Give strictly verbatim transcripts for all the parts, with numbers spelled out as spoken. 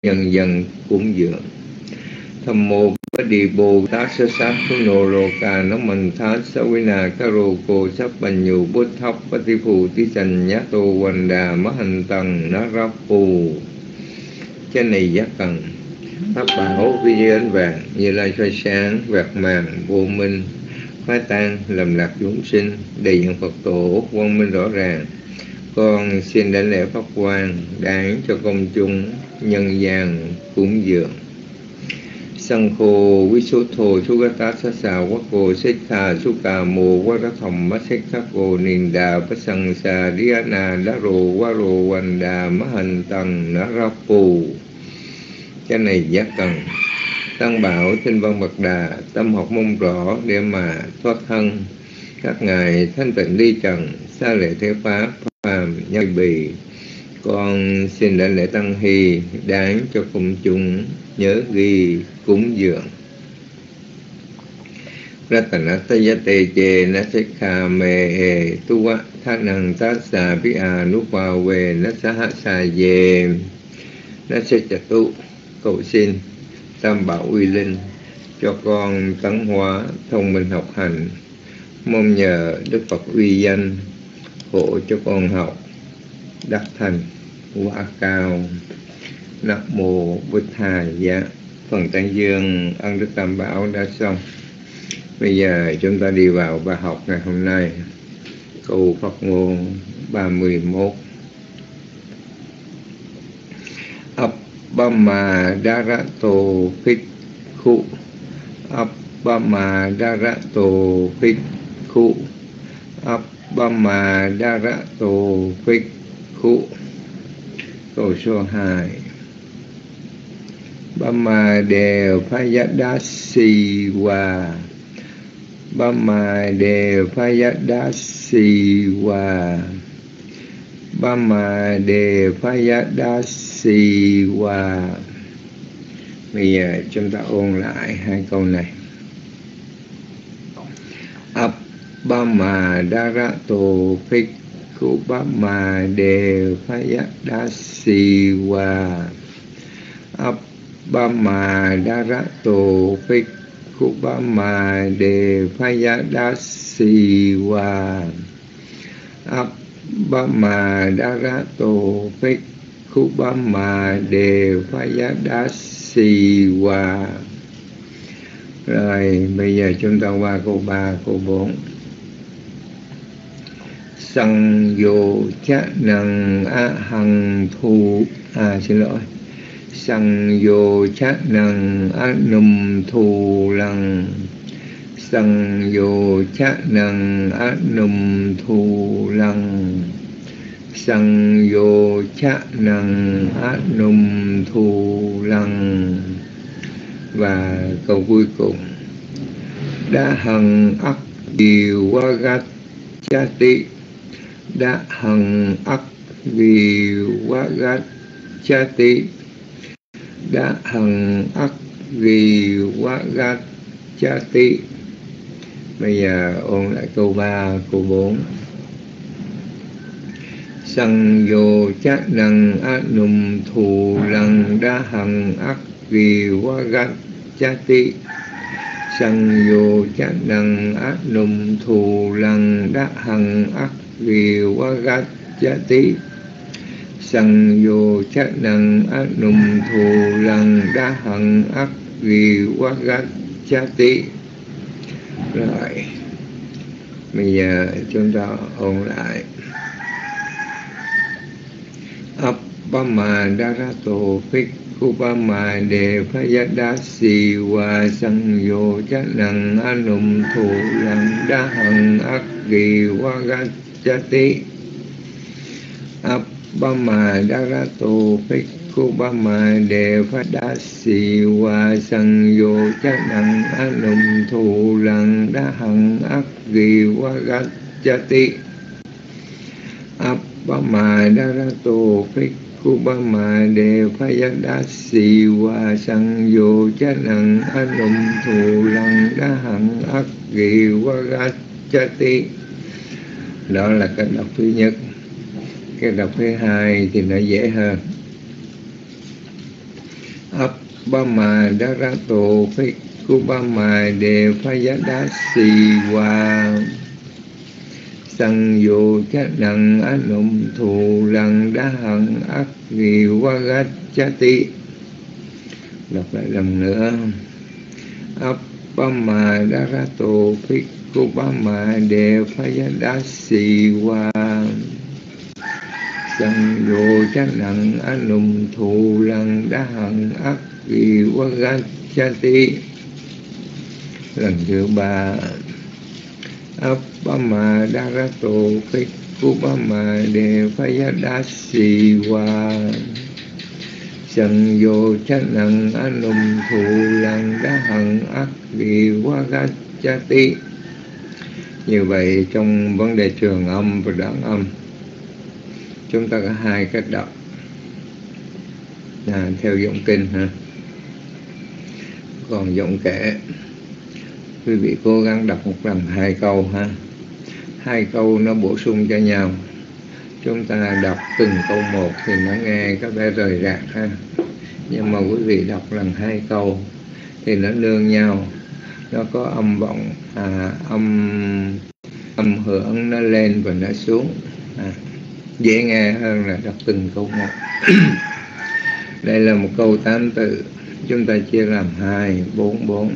nhân dân cúng dường. Tham mô bá đi bồ tát sa sát thu nô rô ca nó mình thát sa vi na ca rô cô sắp bành nhù bút thóc bá ti phù tí sành nhá tô quanh đà má hành tầng nó rắp phù. Cái này giác cần pháp bảo vi như ánh vàng, Như Lai soi sáng vẹt màng vô minh, phá tan lầm lạc chúng sinh, đầy những Phật tổ quang minh rõ ràng. Con xin đảnh lễ pháp quan đáng cho công chúng nhân gian cúng dường. Sang khô quý số thô chú gá tá sát xà quá cô xích thà chú cà mô quá rá thầm mắt xích thác cô nền đà bá sang xà đi á nà đá rồ quá rồ hoành đà má hành tầng ná rá phù. Cái này giác cần Tăng bảo trên văn bậc đà, tâm học mong rõ để mà thoát thân. Các ngài thanh tịnh ly trần, xa lệ thế pháp phàm nhân bì. Con xin đảnh lễ tăng hy đáng cho công chúng nhớ ghi cúng dường. Ratanatayate che nasekha me he tuwa thanang tassa pi anupawe nasaha ye nasechatu. Cầu xin Tam Bảo uy linh cho con tấn hóa thông minh học hành, mong nhờ Đức Phật uy danh hộ cho con học đắc thành quả cao. Nam mô Bụt Thầy. Dạ, phần Tạng Dương ân Đức Tam Bảo đã xong. Bây giờ chúng ta đi vào bài học ngày hôm nay, câu Phật ngôn ba mươi mốt. Abhama Darato Bhikkhu, Abhama Darato Bhikkhu, Abhama Darato Bhikkhu. Câu số hai. Bama Đề Phayadasi Wa, Bama Đề Phayadasi Wa, Bama Đề Phayadasi Wa. Bây giờ chúng ta ôn lại hai câu này. Abhama Darato Bhikkhu, Bama Đề Phayadasi Wa, Abhama Darato Bhikkhu, Bama Đề Phayadasi Wa, Abhama Darato Bhikkhu, Bama Đề Phayadasi Wa. Rồi bây giờ chúng ta qua câu ba, câu bốn. Sang vô chát năng á hằng thu à xin lỗi sang vô chát năng á num thu lăng, sang vô chát năng á num thu lăng, sang vô chát năng á num thu lăng. Và câu cuối cùng. Đa hằng ắc điều wa gát chati, đa hằng ắc điều wa gát chati, đa hằng ắc điều wa gát chati. Bây giờ ôn lại câu ba, câu bốn. Sang vô chát năng á num thù lăng, đa hằng ắc điều wa gát chati, sang vô chát năng á num thù lăng, đa hằng ắc điều wa gát chati, sang vô chát năng á num thù lăng, đa hằng ắc điều wa gát chati. Rồi bây giờ chúng ta ôn lại. Abhama Darato Bhikkhu, Bama Đề Phayadasi Wa, sang vô chát năng á num thù lăng, đa hằng ắc điều wa gát chati, Abhama Darato Bhikkhu, Bama Đề Phayadasi Wa, sang vô chát năng á num thù lăng, đa hằng ắc điều wa gát chati, Abhama Darato Bhikkhu, Bama Đề Phayadasi Wa, sang vô chát năng á num thù lăng, đa hằng ắc điều wa gát chati. Đó là cái đọc thứ nhất. Cái đọc thứ hai thì nó dễ hơn. Appama Darato Phikubama Devayadasiwa Sang Yo Chát Năng Anum Thù Lăng Đá Hằng Ác Ghi Vagachati. Đọc lại lần nữa. Appama Darato Phikubama Devayadasiwa Sang Yo Chát Năng Anum Thù Lăng Đá Hằng Ác Ghi Vagachati. Lần thứ ba. Appama Darato Phikubama Devayadasiwa Sang Yo Chát Năng Anum Thù Lăng Đá Hằng Ác Ghi Vagachati. Như vậy trong vấn đề trường âm và đoạn âm chúng ta có hai cách đọc à, theo giọng kinh ha. Còn giọng kể quý vị cố gắng đọc một lần hai câu ha. Hai câu nó bổ sung cho nhau. Chúng ta đọc từng câu một thì nó nghe có vẻ rời rạc ha. Nhưng mà quý vị đọc lần hai câu thì nó nương nhau. Nó có âm vọng, à, âm âm hưởng nó lên và nó xuống. À, dễ nghe hơn là đọc từng câu một. Đây là một câu tám từ. Chúng ta chia làm hai, bốn, bốn.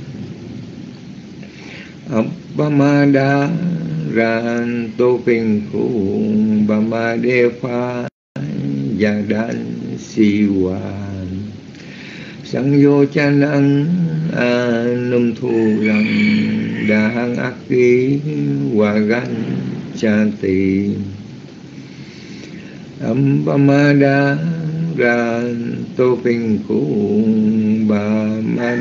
Appama Darato Phikubama Devayadasiwa Sang Yo Chát Năng Anum Thù Lăng Đá Hằng Ác Ghi Vagachati. Appama Darato Phikubama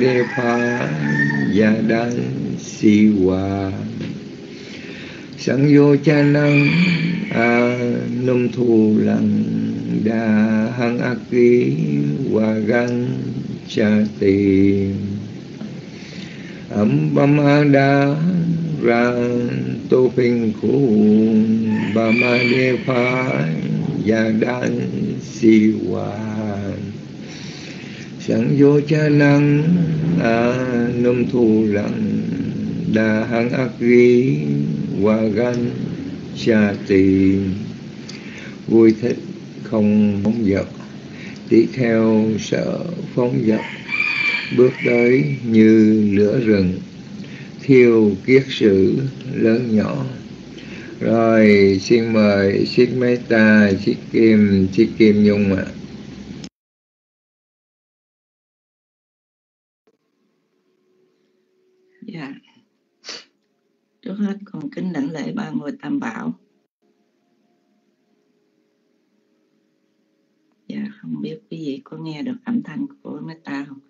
Devayadasiwa Sang Yo Chát Năng Anum Thù Lăng Đá Hằng Ác Ghi Vagachati. Appama Darato Phikubama Devayadasiwa Sang Yo Chát Năng Anum Thù Lăng Đá Hằng Ác Ghi Vagachati. Vui thích không phóng dật, đi theo sợ phóng dật, bước tới như lửa rừng, thiêu kiết sử lớn nhỏ. Rồi xin mời Sít Meta, Sít Kim, Sít Kim Nhung ạ. À. Dạ. Trước hết con kính đảnh lễ ba ngôi Tam Bảo. Dạ, không biết quý vị có nghe được âm thanh của Meta không?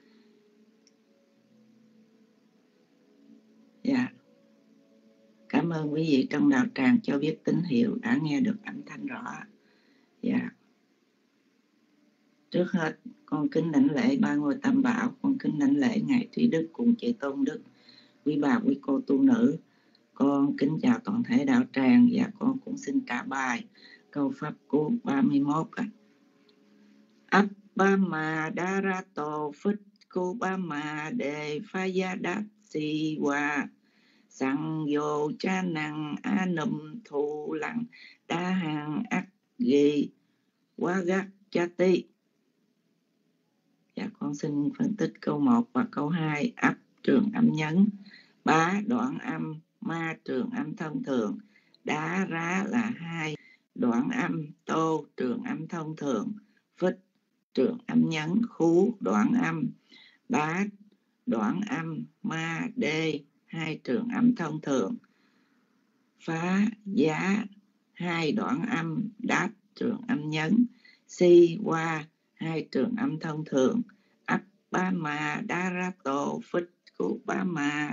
Dạ. Cảm ơn quý vị trong đạo tràng cho biết tín hiệu đã nghe được âm thanh rõ. Dạ. Trước hết con kính đảnh lễ ba ngôi Tam Bảo, con kính đảnh lễ ngài Thúy Đức cùng chị Tôn Đức, quý bà quý cô tu nữ. Con kính chào toàn thể đạo tràng và con cũng xin trả bài câu pháp cú ba mươi mốt. Appama Darato Phikubama Devayadasiwa Sang Yo Chát Năng Anum Thù Lăng Đá Hằng Ác Ghi Vagachati. Dạ, con xin phân tích câu một và câu hai. Ấp trường âm nhấn, bá đoạn âm, ma trường âm thông thường, đá rá là hai đoạn âm, tô trường âm thông thường, phích trường âm nhấn, khú đoạn âm, bá đoạn âm, ma đê hai trường âm thông thường, phá giá hai đoạn âm, đáp trường âm nhấn, si qua hai trường âm thông thường, Appama Darato Phikubama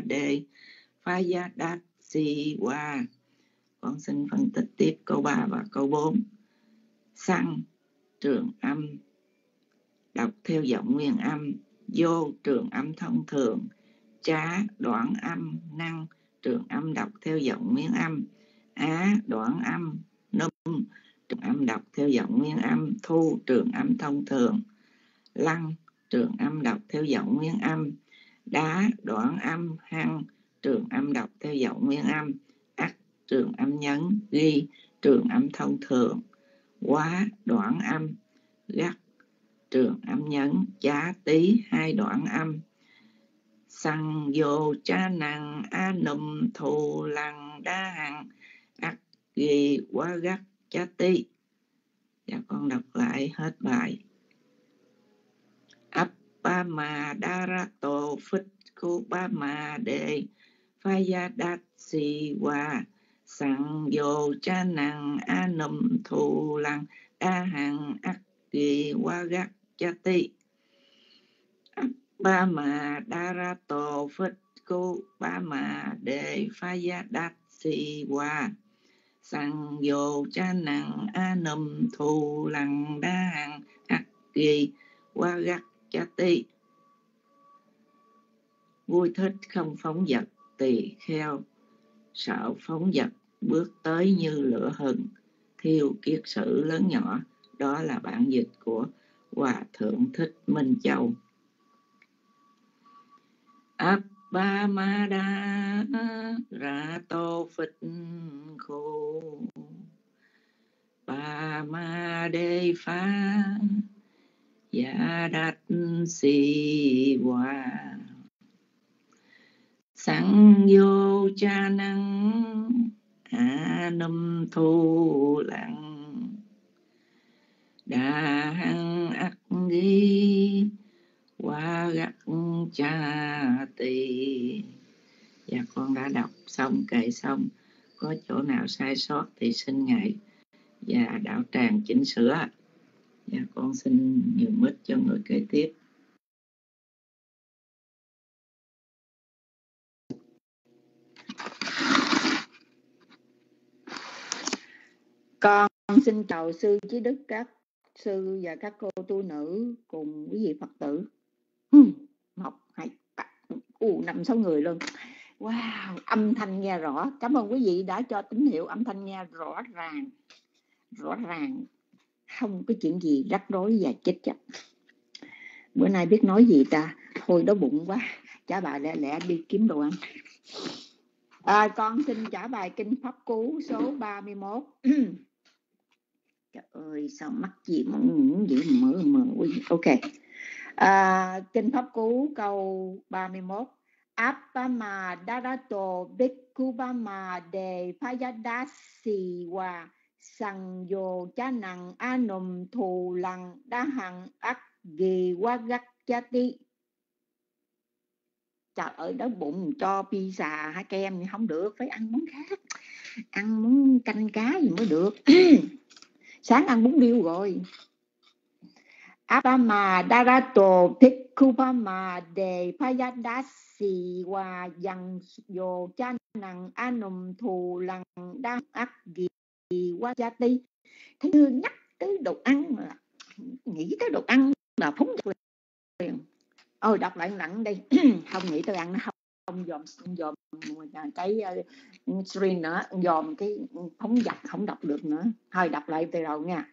Devayadasiwa. Con xin phân tích tiếp câu ba và câu bốn. Sang trường âm đọc theo giọng nguyên âm, vô trường âm thông thường, trá đoạn âm, năng trường âm đọc theo giọng nguyên âm, á đoạn âm, num trường âm đọc theo giọng nguyên âm, thu trường âm thông thường, lăng trường âm đọc theo giọng nguyên âm. Đá đoạn âm, hăng trường âm đọc theo giọng nguyên âm. Ắt trường âm nhấn, ghi trường âm thông thường. Quá đoạn âm, gắt trường âm nhấn, chá tí hai đoạn âm. Sang vô cha năng a num thù lăng đa hằng ắt ghi quá gắt chá tí. Dạ con đọc lại hết bài. Appama darato phích kubama de fayadat siwa sang vô cha năng a num thù lăng đa hằng ắt ghi quá gắt chá tí. Appama darato phích kubama de fayadat siwa sang vô cha năng a num thù lăng đa hằng ắt ghi quá gắt chá tí. Vui thích không phóng dật, tỳ kheo sợ phóng dật, bước tới như lửa hừng, thiêu kiết sử lớn nhỏ. Đó là bản dịch của Hòa Thượng Thích Minh Châu. Appamada rato phích khô ba ma đê phá ya đát si hòa sang vô cha năng a num thu lặng đà hăng ắc ghi qua gắt cha tỳ. Dạ con đã đọc xong, kệ xong. Có chỗ nào sai sót thì xin Ngài và Đạo Tràng chỉnh sửa. Dạ con xin nhường mic cho người kế tiếp. Con xin chào sư Chí Đức, các sư và các cô tu nữ cùng quý vị Phật tử. Một, hai, ba, uh, năm, sáu người luôn. Wow, âm thanh nghe rõ. Cảm ơn quý vị đã cho tín hiệu âm thanh nghe rõ ràng. Rõ ràng. Không có chuyện gì rắc rối và chết chặt. Bữa nay biết nói gì ta? Thôi đói bụng quá. Trả bài lẹ lẹ đi kiếm đồ ăn. À, con xin trả bài Kinh Pháp Cú số ba mươi mốt. Trời ơi, sao mắc gì mà gì mở mở. Ok. À, Kinh Pháp Cú câu ba mươi mốt. Appama darato bhikkhuvama de phayadasi wa sang yo cha năng anum thù lăng đa hằng ắc ghi wa gắt chati. Trời ơi, đói bụng cho pizza hay kem thì không được, phải ăn món khác. Ăn món canh cá gì mới được. Sáng ăn bún riêu rồi. Appama darato bhikkhuvama de phayadasi wa yang yo cha năng anum thù lăng đa ắc ghi wa chati. Thấy như nhắc tới đồ ăn mà nghĩ tới đồ ăn là phóng dật liền. Ôi đọc lại lặng đây. Không nghĩ tới ăn nó không không dòm dòm cái uh, screen nữa, dòm cái phóng dật không đọc được nữa. Thôi đọc lại từ đầu nha.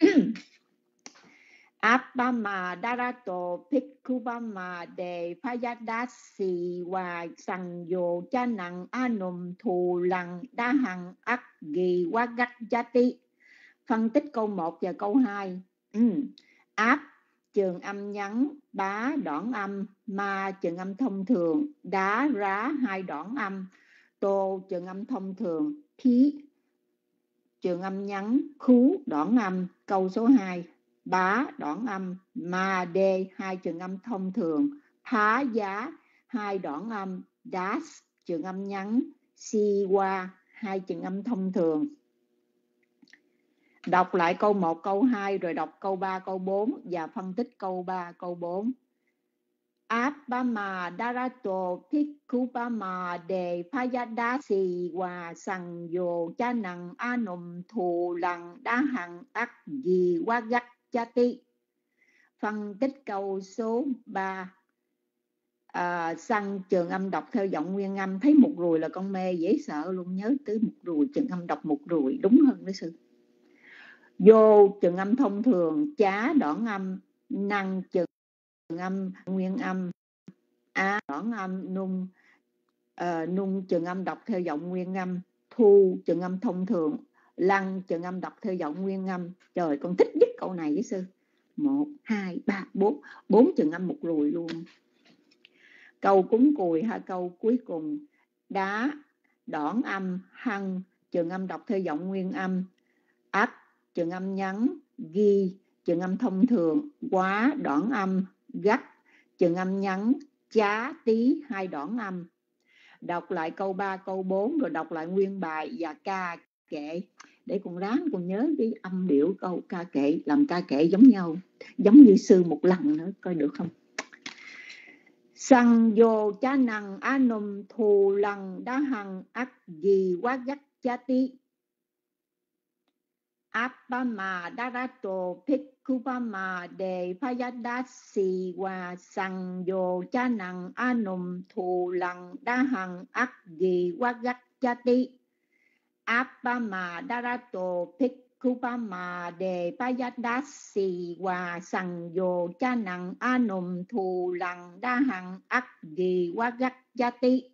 Appama darato bhikkhuvama de phayadasi wa sang yo cha năng anum thù lăng đa hằng ắc ghi wa gắt chati. Phân tích câu một và câu hai. Ừ. Áp trường âm nhấn, bá đoạn âm, ma trường âm thông thường, đá rá hai đoạn âm, tô trường âm thông thường, khí trường âm nhấn, khú đoạn âm. Câu số hai. Bá đoạn âm, ma đê hai trường âm thông thường, phá giá hai đoạn âm, đá trường âm nhấn, si qua hai trường âm thông thường. Đọc lại câu một, câu hai rồi đọc câu ba, câu bốn và phân tích câu ba, câu bốn. Appama darato bhikkhuvama de phayadasi wa sang yo cha năng anum thù lăng đa hằng ắc ghi wa gắt chati. Phân tích câu số ba. À, sang trường âm đọc theo giọng nguyên âm. Thấy một rùi là con mê dễ sợ luôn. Nhớ tới một rùi, trường âm đọc một rùi đúng hơn đấy sư. Vô trường âm thông thường, chá đoạn âm, năng trường âm nguyên âm, á đoạn âm nung, uh, nung trường âm đọc theo giọng nguyên âm, thu trường âm thông thường, lăng trường âm đọc theo giọng nguyên âm. Trời, con thích nhất câu này với sư. Một, hai, ba, bốn, bốn trường âm một lùi luôn. Câu cúng cùi hai câu cuối cùng, đá đoạn âm, hăng trường âm đọc theo giọng nguyên âm, áp trường âm ngắn, ghi trường âm thông thường, quá đoạn âm, gắt trường âm ngắn, chá tí hai đoạn âm. Đọc lại câu ba, câu bốn rồi đọc lại nguyên bài và ca kệ để con ráng con nhớ cái âm điệu câu ca kệ, làm ca kệ giống nhau, giống như sư một lần nữa coi được không? Sang vô cha năng anum thù lăng đá hằng ác gì quá gắt cha tí Appama darato Pikkupama de Payadasi wa sang yo cha năng anum thù lăng đá hằng ác gì quá gắt cha tí Appama darato Pikkupama de Payadasi wa sang yo cha năng anum thù lăng đá hằng ác gì quá gắt cha tí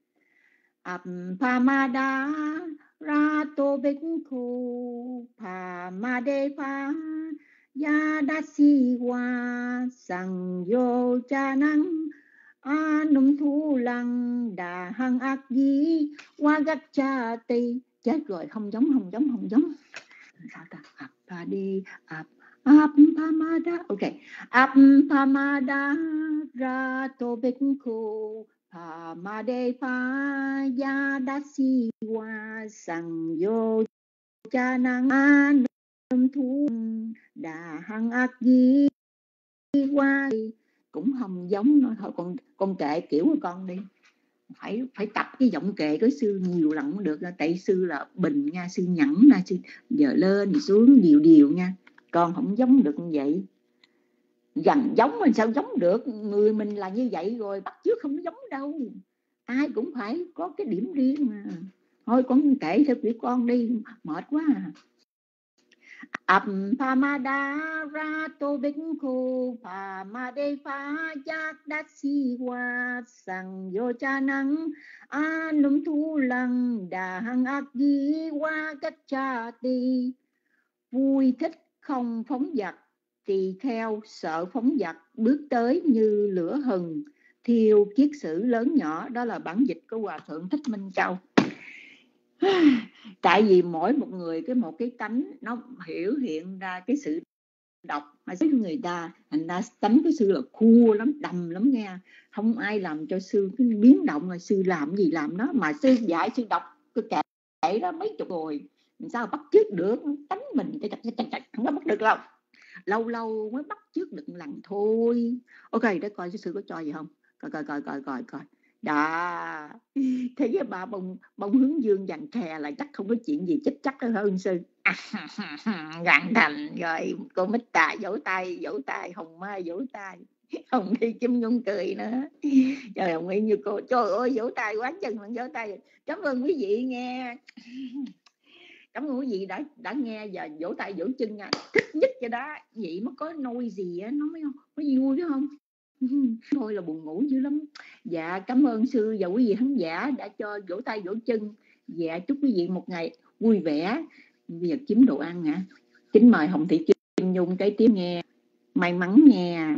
Appamada Rato Bhikkhu Pamadepa Yadasi wa sang yo cha năng anum thu lăng đà hăng ác di wa gắt cha ti. Chết rồi, không giống không giống không giống sao ta? Appadi ap Appamada, ok. Appamada Rato Bhikkhu Pamadepa Yadasi wa sang yo cha năng anum thu đà hăng ác di wa. Cũng không giống nữa thôi, con con kệ kiểu của con đi, phải phải tập cái giọng kệ của sư nhiều lần mới được. Tại sư là bình nha, sư nhẫn nha, sư giờ lên xuống điều điều nha, con không giống được như vậy. Gần giống mình sao giống được, người mình là như vậy rồi, bắt chước không giống đâu, ai cũng phải có cái điểm riêng mà. Thôi con kể theo kiểu con đi, mệt quá à. Appamada Rato Bhikkhu Pamadepa Yadasi wa sang yo cha năng anum thu lăng đà hăng ác di wa gắt cha ti. Vui thích không phóng dật, tỳ kheo sợ phóng dật, bước tới như lửa hừng, thiêu kiết sử lớn nhỏ. Đó là bản dịch của Hòa Thượng Thích Minh Châu. Tại vì mỗi một người cái một cái tánh nó hiểu hiện ra cái sự độc mà với người ta, thành ra tánh cái sư là khua lắm, đầm lắm nghe, không ai làm cho sư cứ biến động rồi sư làm gì làm đó. Mà sư dạy sư đọc cái kệ đó mấy chục rồi, làm sao bắt chước được tánh mình, không có bắt được đâu, lâu lâu mới bắt chước được lần thôi. Ok, để coi sư có cho gì không, coi coi coi coi coi coi đó. Thế với bà bông bông hướng dương dàn khè là chắc không có chuyện gì chết chắc hơn sư. Gạn thành rồi, cô Mít Tà vỗ tay vỗ tay, Hồng Mai vỗ tay, Hồng Thi Chim Nhung cười nữa. Trời, Hồng Nguyên như cô, trời ơi vỗ tay quá chừng mà vỗ tay. Cảm ơn quý vị nghe, cảm ơn quý vị đã đã nghe và vỗ tay vỗ chân nha. Thích nhất cái đó, vậy mới có nôi gì á, nó mới mới vui phải không? Thôi là buồn ngủ dữ lắm. Dạ cảm ơn sư và quý vị khán giả đã cho vỗ tay vỗ chân. Dạ chúc quý vị một ngày vui vẻ. Bây giờ kiếm đồ ăn hả? Kính mời Hồng Thị Kim Nhung cái tiếng nghe. May mắn nghe.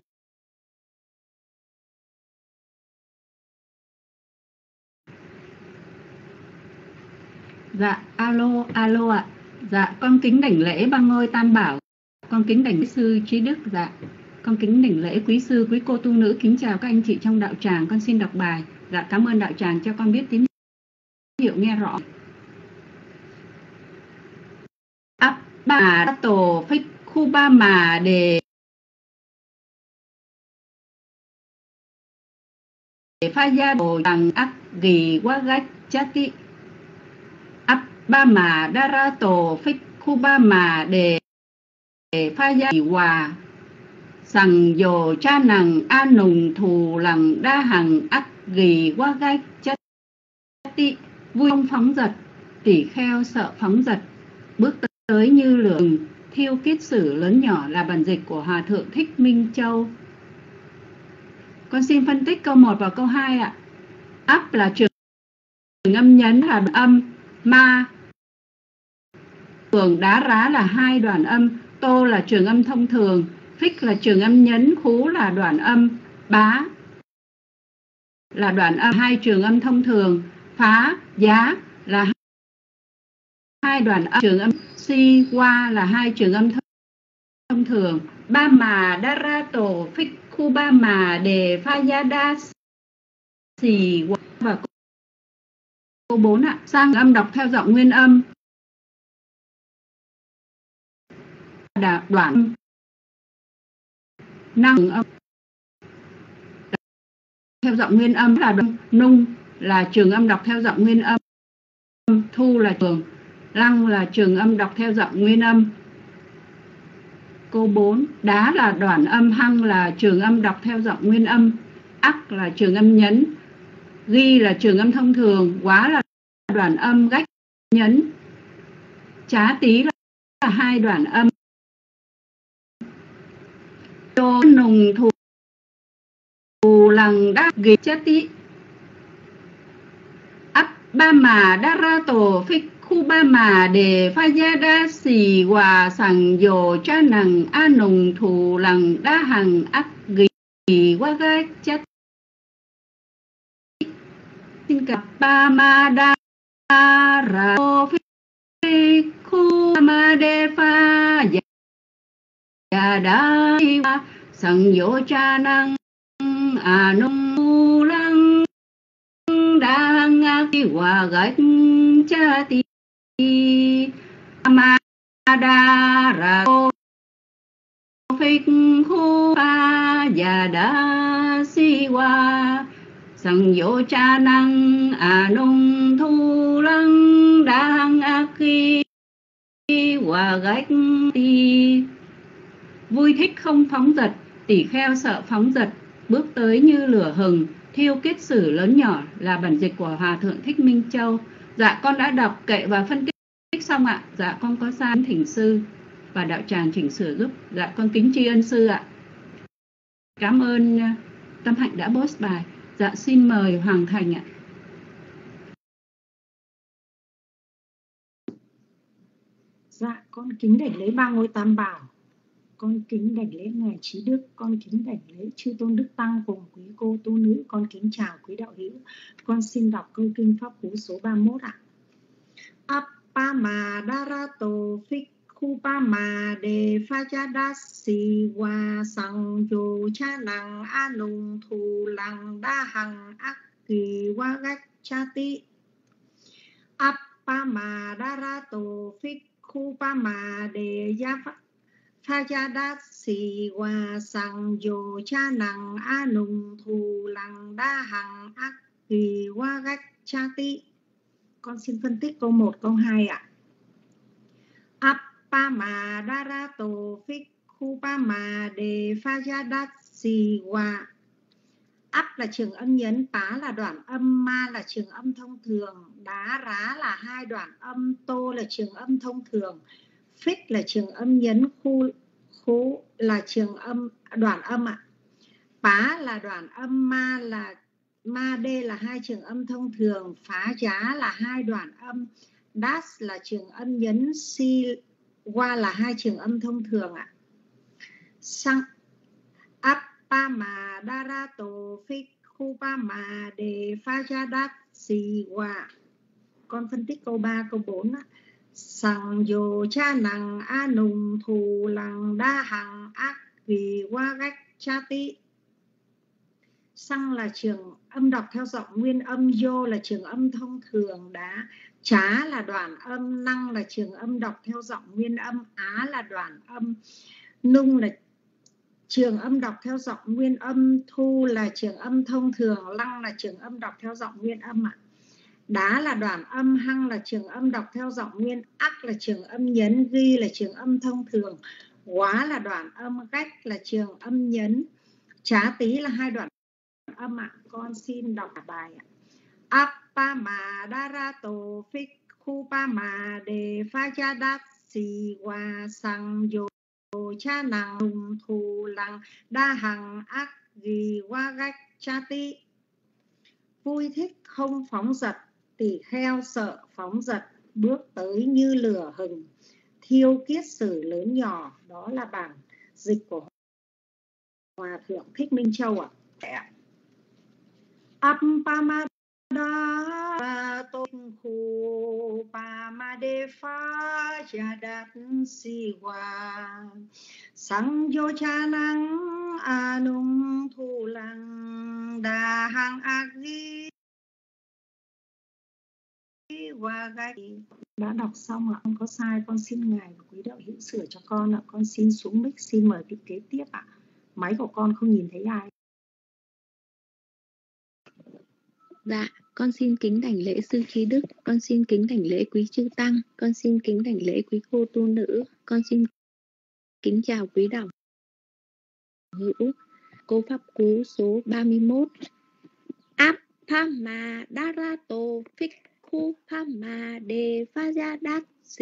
Dạ alo alo ạ. À. Dạ con kính đảnh lễ ba ngôi Tam Bảo. Con kính đảnh sư Trí Đức. Dạ con kính đảnh lễ quý sư, quý cô tu nữ, kính chào các anh chị trong đạo tràng. Con xin đọc bài. Dạ cảm ơn đạo tràng cho con biết tín hiệu nghe rõ. Appama tổ phích khu ba mà đề pha gia đồ rằng ác gì quá gách chát tị. Appama đara tổ phích khu ba mà đề pha gia hòa sằng dồ cha nằng an nùng thù lằng đa hằng ác gì quá gách chát tị. Vui không phóng dật, tỷ kheo sợ phóng dật, bước tới như lửa thiêu kiết sử lớn nhỏ là bản dịch của Hòa Thượng Thích Minh Châu. Con xin phân tích câu một và câu hai ạ. Áp là trường âm nhấn là đoạn âm, ma thường, đá rá là hai đoạn âm, tô là trường âm thông thường, phích là trường âm nhấn, khú là đoạn âm, bá là đoạn âm hai trường âm thông thường, phá, giá là hai đoạn âm trường âm, si, qua là hai trường âm thông thường. Ba mà đa ra tổ phích khu ba mà đề pha gia đa xì và câu bốn ạ. Sang âm đọc theo giọng nguyên âm. Đoạn âm năng âm theo giọng nguyên âm là đoạn nung là trường âm đọc theo giọng nguyên âm, thu là trường, lăng là trường âm đọc theo giọng nguyên âm. Câu bốn, đá là đoạn âm, hăng là trường âm đọc theo giọng nguyên âm, ắc là trường âm nhấn, ghi là trường âm thông thường, quá là đoạn âm gách nhấn, trá tí là, là hai đoạn âm. Đô nùng thù lằng đá ghi chá tí. Ấp ba mà đa ra tổ phích khu ba mà đề pha gia đa xì hòa sằng dồ cha nằng a nùng thù lằng đa hằng ác ghi qua ga chát. Xin cặp ba ma đa ra tổ phích khu ba ma đề pha gia đa xì hòa sằng dồ cha nằng a nùng thù lằng đang đi qua gạch cha ti ma đa ra phích khu ba già đa si qua sang dỗ cha năng à nung thu lăng đang a khi qua gạch ti. Vui thích không phóng dật, tỷ kheo sợ phóng dật, bước tới như lửa hừng, thiêu kết sử lớn nhỏ là bản dịch của Hòa Thượng Thích Minh Châu. Dạ con đã đọc kệ và phân tích xong ạ. Dạ con có san thỉnh sư và đạo tràng chỉnh sửa giúp. Dạ con kính tri ân sư ạ. Cảm ơn Tâm Hạnh đã post bài. Dạ xin mời Hoàng Thành ạ. Dạ con kính đảnh lễ ba ngôi tam bảo, con kính đảnh lễ ngài Trí Đức, con kính đảnh lễ chư tôn đức tăng cùng quý cô tu nữ, con kính chào quý đạo hữu. Con xin đọc câu kinh pháp cú số ba mươi mốt ạ. Appa ma darato phích khu pa ma đề pha cha đa si wa sang yo cha năng a nung thu lăng đa hằng ác kỳ wa gách cha ti. Appa ma darato phích khu pa ma đề ya pha cha đa si wa sang yo cha năng a nung thu lăng đa hằng ác kỳ wa gách cha ti. Con xin phân tích câu một, câu hai ạ. Appa ma darato phích khu pa ma đề pha cha đa si wa. Áp là trường âm nhấn, tá là đoạn âm, ma là trường âm thông thường, đá rá là hai đoạn âm, tô là trường âm thông thường, phích là trường âm nhấn, khu khú là trường âm đoạn âm ạ. Pá là đoạn âm, ma là ma đê là hai trường âm thông thường, phá giá là hai đoạn âm, das là trường âm nhấn, si qua là hai trường âm thông thường ạ. Sang appa ma darato phích khu pa ma đề pha cha đa si wa. Con phân tích câu ba, câu bốn ạ. Sang yo cha năng a nung thù lăng đa hằng ác vì wa gách cha ti. Sang là trường âm đọc theo giọng nguyên âm, yo là trường âm thông thường, đá trá là đoạn âm, năng là trường âm đọc theo giọng nguyên âm, á là đoạn âm, nung là trường âm đọc theo giọng nguyên âm, thu là trường âm thông thường, lăng là trường âm đọc theo giọng nguyên âm ạ. Đá là đoạn âm, hăng là trường âm đọc theo giọng nguyên, ắc là trường âm nhấn, ghi là trường âm thông thường, quá là đoạn âm, gách là trường âm nhấn, trá tí là hai đoạn âm ạ. Con xin đọc bài ạ. Appa ma darato phích khu pa ma đề pha cha đa si wa sang yo cha năng thù lăng đa hằng ác ghi Wagachati. Vui thích không phóng dật, tỳ kheo sợ phóng dật, bước tới như lửa hừng, thiêu kiết sử lớn nhỏ. Đó là bản dịch của Hòa Thượng Thích Minh Châu ạ. À. Appamada tôn khu Pamadefa Jadat Siwa Sang yo cha năng anung thu lăng đà hang agi qua gai. Đã đọc xong ạ, không có sai, con xin ngài và quý đạo hữu sửa cho con ạ. Con xin xuống mic, xin mời vị kế tiếp ạ. Máy của con không nhìn thấy ai. Dạ, con xin kính đảnh lễ sư trí đức, con xin kính đảnh lễ quý chư tăng, con xin kính đảnh lễ quý cô tu nữ, con xin kính chào quý đạo hữu. Cô pháp cú số ba mươi mốt. Appama Darato Phikhu Pama De Vajadat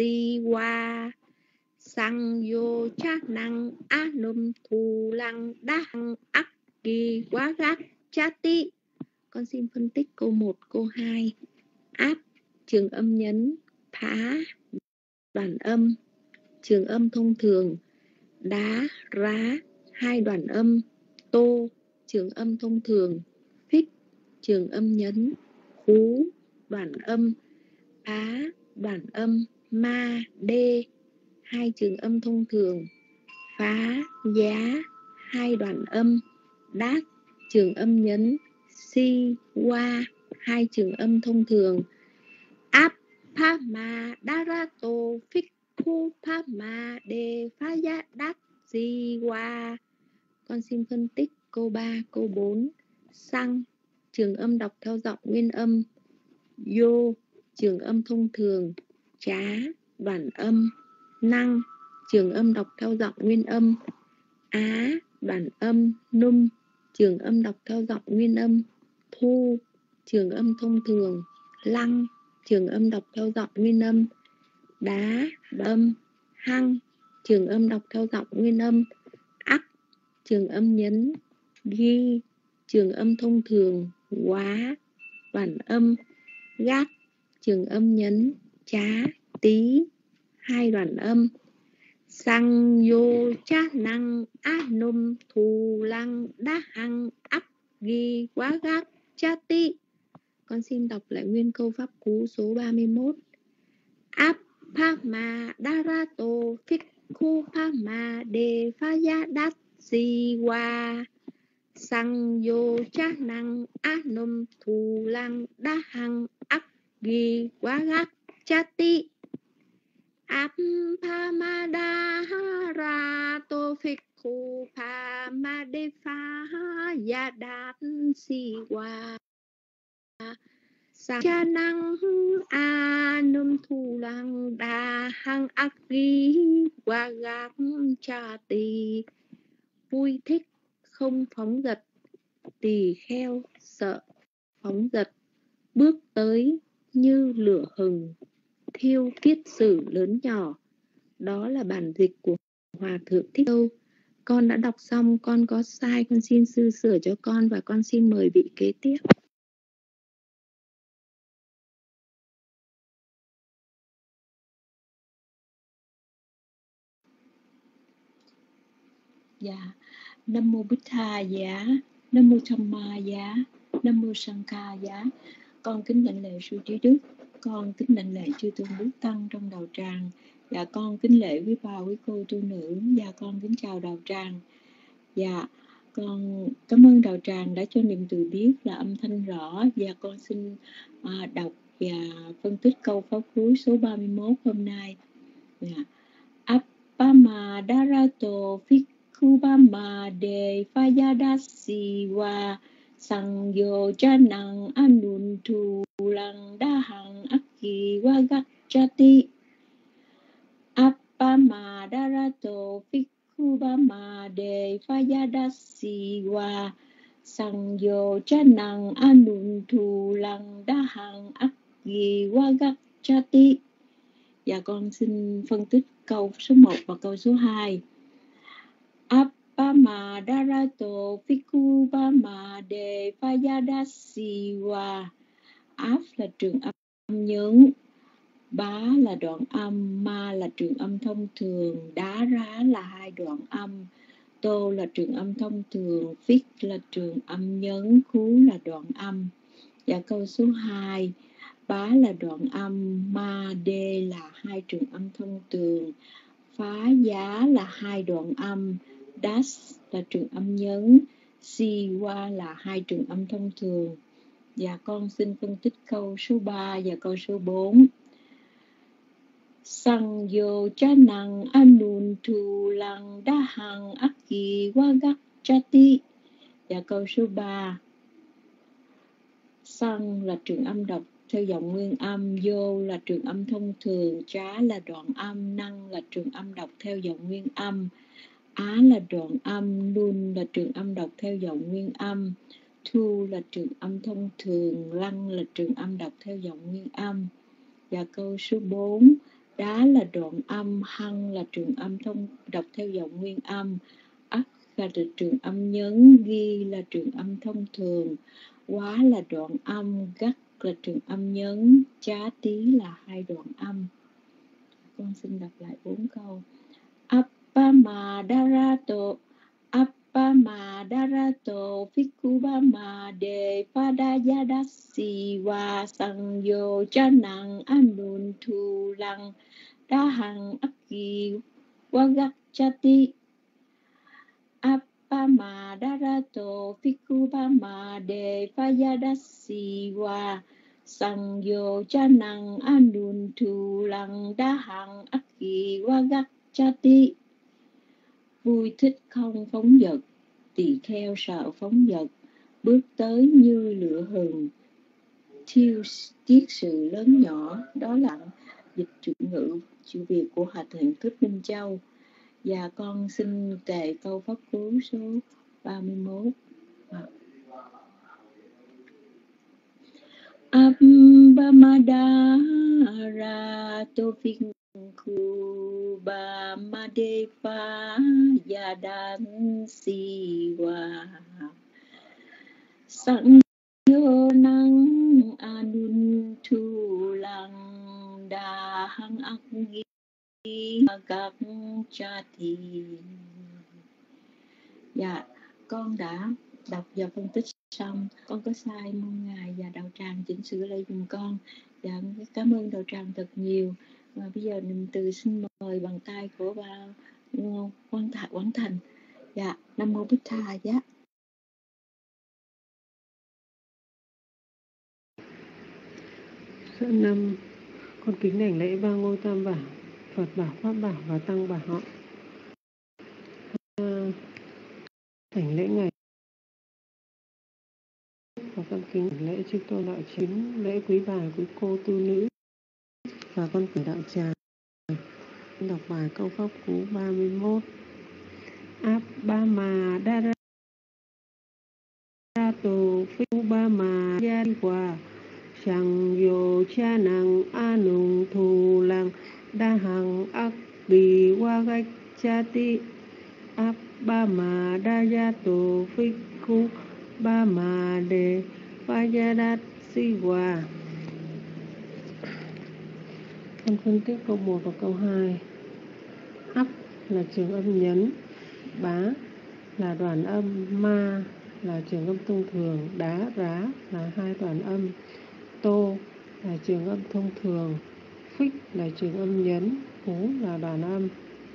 Siwa Sang Yo Cha Năng Anum Thu Lăng Đahang Akki Wagat Chati. Con xin phân tích câu một, câu hai. Áp, trường âm nhấn. Phá, đoạn âm. Trường âm thông thường. Đá, rá, hai đoạn âm. Tô, trường âm thông thường. Phích, trường âm nhấn. Khú, đoạn âm. Phá, đoạn âm. Ma, đê, hai trường âm thông thường. Phá, giá, hai đoạn âm. Đát, trường âm nhấn. Si, wa, hai trường âm thông thường. Áp, pa, ma, darato, phikhu, pa, ma, de, pha, ya, đát, si, wa. Con xin phân tích câu ba, câu bốn. Sang, trường âm đọc theo giọng nguyên âm. Yo, trường âm thông thường. Trá, đoạn âm. Năng, trường âm đọc theo giọng nguyên âm. Á, đoạn âm. Num, trường âm đọc theo giọng nguyên âm. Thu, trường âm thông thường. Lăng, trường âm đọc theo giọng nguyên âm. Đá, âm. Hăng, trường âm đọc theo giọng nguyên âm. Ắc, trường âm nhấn. Ghi, trường âm thông thường. Quá, đoạn âm. Gát, trường âm nhấn. Chá, tí, hai đoạn âm. Sang yo cha năng anum thu lăng đá hăng ắp ghi quá gác cha ti. Con xin đọc lại nguyên câu pháp cú số ba mươi mốt. Áp pa ma darato phích khu pa ma de pha ya đát si wa sang yo cha năng anum thu lăng đá hăng ắp ghi quá gác cha ti. Appamada Phikhu Pamadefa Yadat Siwa Sa năng Anum Thu Lăng Đà Hăng Akri Wagat Chati. Vui thích không phóng dật, tỳ kheo sợ phóng dật, bước tới như lửa hừng, thiêu kiết sử lớn nhỏ. Đó là bản dịch của Hòa Thượng Thích Châu. Con đã đọc xong, con có sai, con xin sư sửa cho con và con xin mời vị kế tiếp. Dạ, Nam mô Bích Tha giá, Nam mô Tham Ma giá, Nam mô Sang Ca giá. Con kính đảnh lễ sư trí đức, con kính đảnh lễ chư tôn đức tăng trong đạo tràng. Dạ, con kính lễ quý bà quý cô tu nữ. Dạ, con kính chào đạo tràng. Dạ, con cảm ơn đạo tràng đã cho niềm từ biết là âm thanh rõ. Và con xin à, đọc và phân tích câu pháp cú số ba mươi mốt hôm nay. Dạ, Appama Darato Phikubama De Phayadasi Wa Sang Yo Janang Anuntu Lăng Đa Hằng Akki Wagachati. Appama Darato Phikubama De Phayadasi Wa Sang Yo Janang Anuntu Lăng Đa Hằng Akki Wagachati. Và con xin phân tích câu số một và câu số hai. Appamadarato Phikkhupama Đề Phayadasiwa. Áp là trường âm nhấn, bá là đoạn âm, ma là trường âm thông thường, đá rá là hai đoạn âm, tô là trường âm thông thường, phích là trường âm nhấn, khú là đoạn âm. Và câu số hai, bá là đoạn âm, ma đê là hai trường âm thông thường, phá giá là hai đoạn âm, das là trường âm nhấn, si qua là hai trường âm thông thường. Và con xin phân tích câu số ba và câu số bốn. Sang yo cha năng anun thu lăng đa hằng akki wagat chati. Và câu số ba. Sang là trường âm đọc theo giọng nguyên âm, vô là trường âm thông thường, trá là đoạn âm, năng là trường âm đọc theo giọng nguyên âm, á là đoạn âm, nun là trường âm đọc theo giọng nguyên âm, thu là trường âm thông thường, lăng là trường âm đọc theo giọng nguyên âm. Và câu số bốn, đá là đoạn âm, hăng là trường âm thông đọc theo giọng nguyên âm, ắt là trường âm nhấn, ghi là trường âm thông thường, quá là đoạn âm, gắt là trường âm nhấn, chá tí là hai đoạn âm. Con xin đọc lại bốn câu. Appamadarato Appamadarato Phikkhupama Đề Phayadasiwa Sangyo Chanang Anun Thu Lăng Đa Hằng Akki Wagachati. Appamadarato Phikkhupama Đề Phayadasiwa Sangyo Chanang Anun Thu Lăng Đa Hằng Akki Wagachati. Vui thích không phóng dật, tỳ kheo sợ phóng dật, bước tới như lửa hừng, thiêu tiết sự lớn nhỏ. Đó là dịch chuyển ngữ chữ Việt của Hòa Thượng Thích Minh Châu. Và con xin kệ câu pháp cú số ba mươi mốt. Appamadarato Phikkhupama Đề Phayadasiwa Sangyo Năng Anun Thu Lăng Đa Hằng Akki Wagachati. Dạ, con đã đọc và phân tích xong. Con có sai mong Ngài và Đạo Tràng chỉnh sửa lại dùm con. Dạ, cảm ơn Đạo Tràng thật nhiều. Và bây giờ Niệm Từ xin mời bằng tay của bà Quang Thạch Quảng Thành. Dạ, Nam Mô Bích Tha Giá. Sơ năm, con kính đảnh lễ ba ngôi Tam Bảo, Phật Bảo, Pháp Bảo và Tăng Bảo. À, đảnh lễ Ngài và con kính đảnh lễ chư tôn đạo chính, lễ quý bà, quý cô tu nữ và con cử Đạo Tràng. Đọc bài câu pháp cú ba mươi mốt. Appamadarato Phikkhupama Yadwa Sangyo Chanang Anung Thu Lăng Đa Hằng Akki Wagachati. Appamadarato Phikkhupama Đề Phayadasiwa. Con phân tích câu một và câu hai. Ắp là trường âm nhấn, bá là đoạn âm, ma là trường âm thông thường, đá rá là hai đoạn âm, tô là trường âm thông thường, phích là trường âm nhấn, hú là đoạn âm.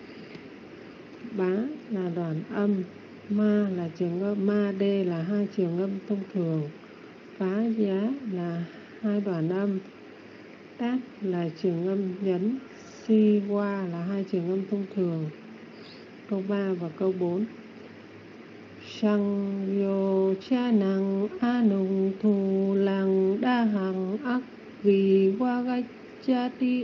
Bá là đoạn âm, ma là trường âm, ma đê là hai trường âm thông thường, phá giá là hai đoạn âm, đát là trường âm nhấn, si qua là hai trường âm thông thường. Câu ba và câu bốn. Sang yo cha năng anung thu lăng đa hằng akki wagachati.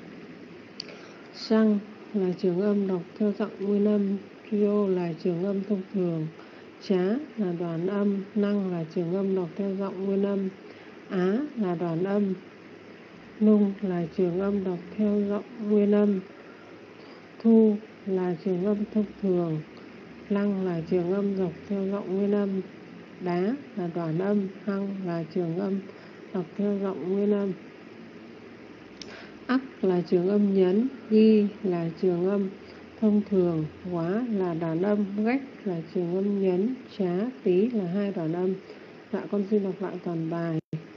Sang là trường âm đọc theo giọng nguyên âm, yo là trường âm thông thường, chá là đoạn âm, năng là trường âm đọc theo giọng nguyên âm, á là đoạn âm, nung là trường âm đọc theo giọng nguyên âm, thu là trường âm thông thường, lăng là trường âm dọc theo giọng nguyên âm, đá là đoạn âm, hăng là trường âm dọc theo giọng nguyên âm, ắc là trường âm nhấn, ghi là trường âm thông thường, quá là đoạn âm, gách là trường âm nhấn, trá, tí là hai đoạn âm. Dạ con xin đọc lại toàn bài.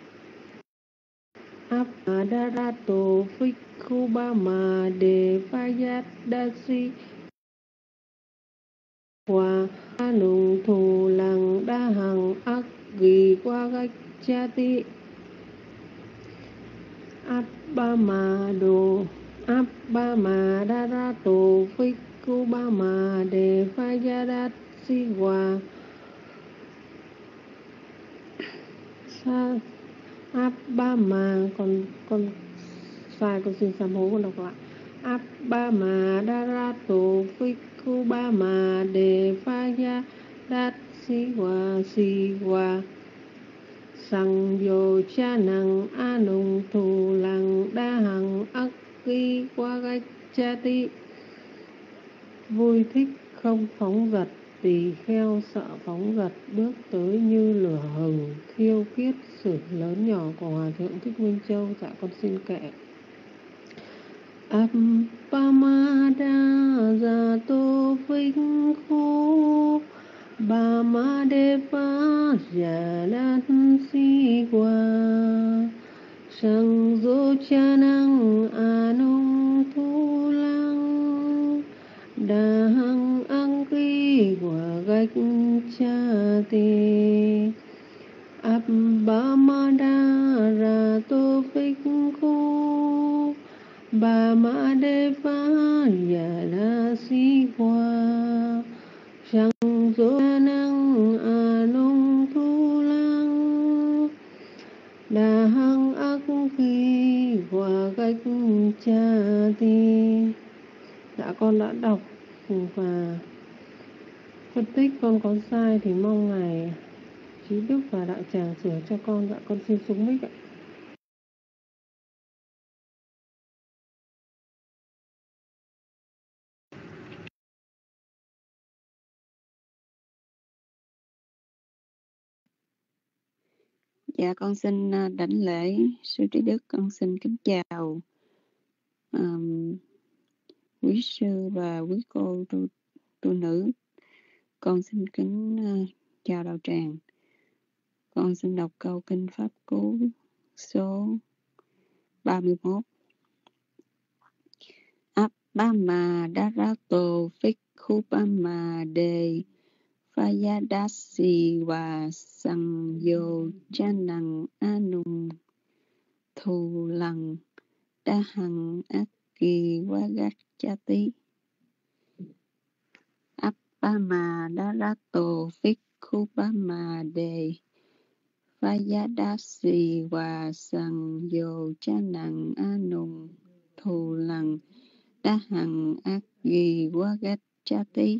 Abhadarato Phikkhubama Devayadasi Wa Anung Thu Lăng Đa Hằng Ắc Ghi Qua Gachati Abhamado Abhamadarato Phikkhubama Devayadasi Wa Sa Abhama, con con sai, con xin sám hối, con đọc lại. Abhamadarato Phikkhubama Devayadasi Wa Siwa Sangyo Chanang Anung Thu Lăng Đa Hằng Akki Qua Gachati. Vui thích không phóng dật, tỳ kheo sợ phóng dật, bước tới như lửa hừng, thiêu kiết sử lớn nhỏ của Hòa Thượng Thích Minh Châu. Dạ con xin kệ. Abhamadajato Phikkhubama Devayadasi Wa Sangyo Chanang Anung Thu Lăng Đa Hằng Akki Qua Gachati. Abhamadarato Phikkhubama Devayadasi Wa Sangyo Chanang Anung Thu Lăng Đa Hằng Akki Qua Gachati. Dạ con đã đọc và phân tích, con có sai thì mong Ngài Trí Đức và Đạo Tràng sửa cho con. Dạ con xin xuống mic ạ. Dạ con xin à, đảnh lễ sư Trí Đức, con xin kính chào um, quý sư và quý cô tu, tu nữ. Con xin kính uh, chào đạo tràng. Con xin đọc câu kinh Pháp Cú số ba mươi mốt. Abhamadarato Phikkhubama Devayadasi Wa Sangyo Chanang Anung Thu Lăng Đa Hằng Akki Qua Gachati. Abhamadarato Phikkhubama Devayadasi Wa Sangyo Chanang Anung Thu Lăng Đa Hằng Akki Qua Gachati.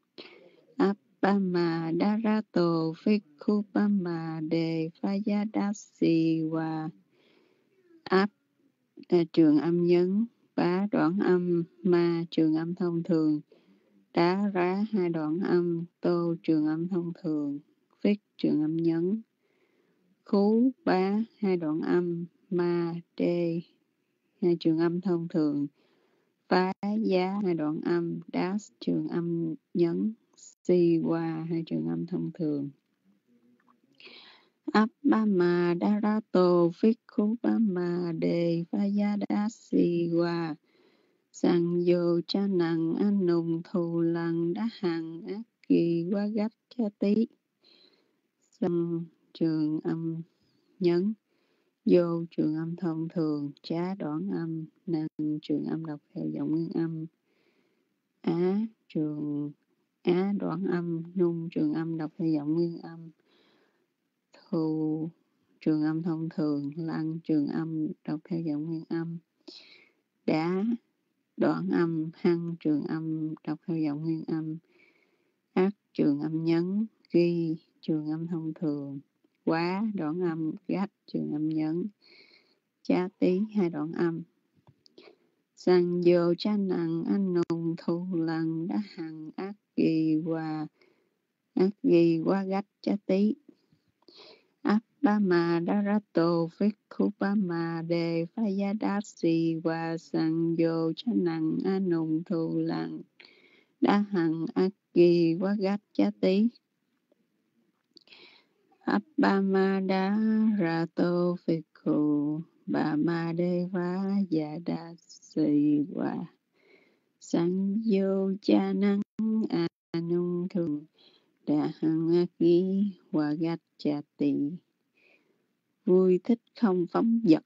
Abhamadarato Phikkhubama Devayadasi Wa Áp trường âm nhấn, bá đoạn âm, ma trường âm thông thường, đá rá hai đoạn âm, tô trường âm thông thường, phích trường âm nhấn, khú bá hai đoạn âm, ma đê hai trường âm thông thường, phá giá hai đoạn âm, đá trường âm nhấn, si qua hai trường âm thông thường. Abhamadarato Phikkhubama Devayadasi Wa Sangyo Chanang Anung Thu Lăng Đa Hằng Akki Qua Gachati. Sang trường âm nhấn, vô trường âm thông thường, trá đoạn âm, năng trường âm đọc theo giọng nguyên âm, á trường á đoạn âm, nung trường âm đọc theo giọng nguyên âm, thu trường âm thông thường, lăng trường âm đọc theo giọng nguyên âm, đá đoạn âm, hăng trường âm đọc theo giọng nguyên âm, ác trường âm nhấn, ghi trường âm thông thường, quá đoạn âm, gách trường âm nhấn, chá tí hai đoạn âm. Sang vô cha năng anh nùng thu lăng đá hằng ác Giwa Giwagachati Appama Darato Vikupama De Phayadasi Wa Sangyo Chanang Anung Thu Lăng Đa Hằng Aki Wagachati Appama Darato Vikupama De Phayadasi Wa Sangyo Chanang Anung Thu Đa Hằng Aki Wagachati. Vui thích không phóng dật.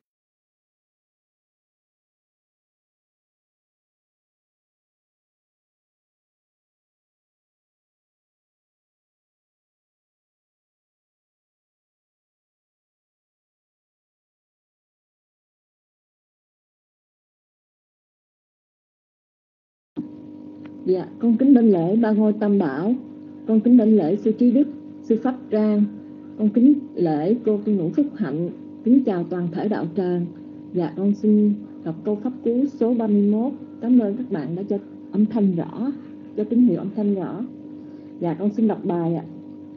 Dạ, con kính đảnh lễ ba ngôi tam bảo. Con kính đảnh lễ sư trí đức, sư pháp trang. Con kính lễ cô tu nữ phúc hạnh. Kính chào toàn thể đạo tràng. Dạ, con xin đọc câu pháp cú số ba mươi mốt. Cảm ơn các bạn đã cho âm thanh rõ, cho tín hiệu âm thanh rõ. Dạ, con xin đọc bài ạ.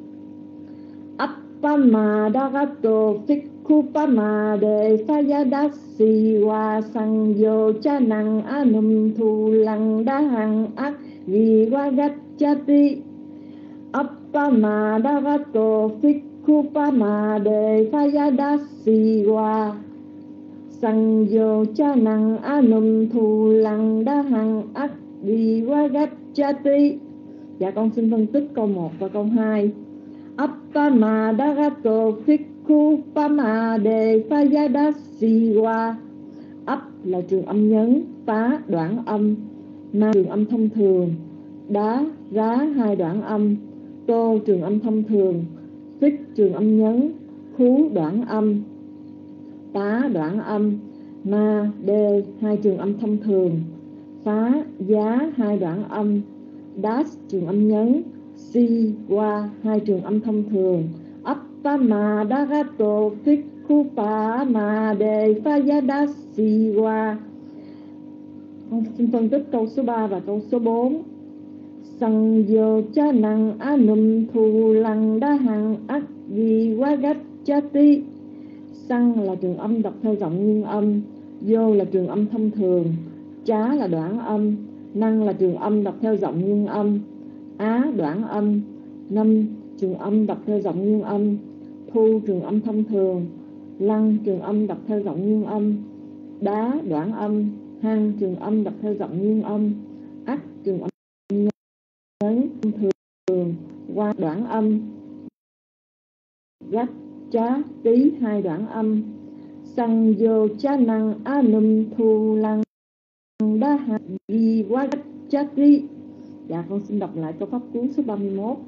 Appama Darato Vikupama De Phayadasi Wa Sangyo Chanang Anum Thu Lăng Đa Hằng Ác Viwagachati Appama Darato Vikupama De Phayadasi Wa Sangyo Chanang Anum Thu Lăng Đa Hằng Ác Viwagachati. Dạ, con xin phân tích câu một và câu hai. Appama Darato Vikupama De Phayadasi Wa. Ấp là trường âm nhấn, phá đoạn âm, ma trường âm thông thường, đá rá hai đoạn âm, tô trường âm thông thường, phích trường âm nhấn, khú đoạn âm, tá đoạn âm, ma đê hai trường âm thông thường, phá giá hai đoạn âm, đát trường âm nhấn, si qua hai trường âm thông thường. Appama Darato Vikupama De Phayadasi Wa. Con xin phân tích câu số ba và câu số bốn. Sangyo Chanang Anum Thu Lăng Đa Hằng Ác Viwagachati. Sang là trường âm đọc theo giọng nguyên âm, vô là trường âm thông thường, chá là đoạn âm, năng là trường âm đọc theo giọng nguyên âm, á đoạn âm, năm trường âm đọc theo giọng nguyên âm, thu trường âm thông thường, lăng trường âm đọc theo giọng nguyên âm, đá đoạn âm, hăng trường âm đọc theo giọng nguyên âm, ắt trường âm nhấn thường, qua đoạn âm, gắt chá tí hai đoạn âm, sang vô chá năng anum thu lăng đá hạt vi quá gắt chá tí. Dạ, con xin đọc lại câu pháp cú số ba mươi mốt.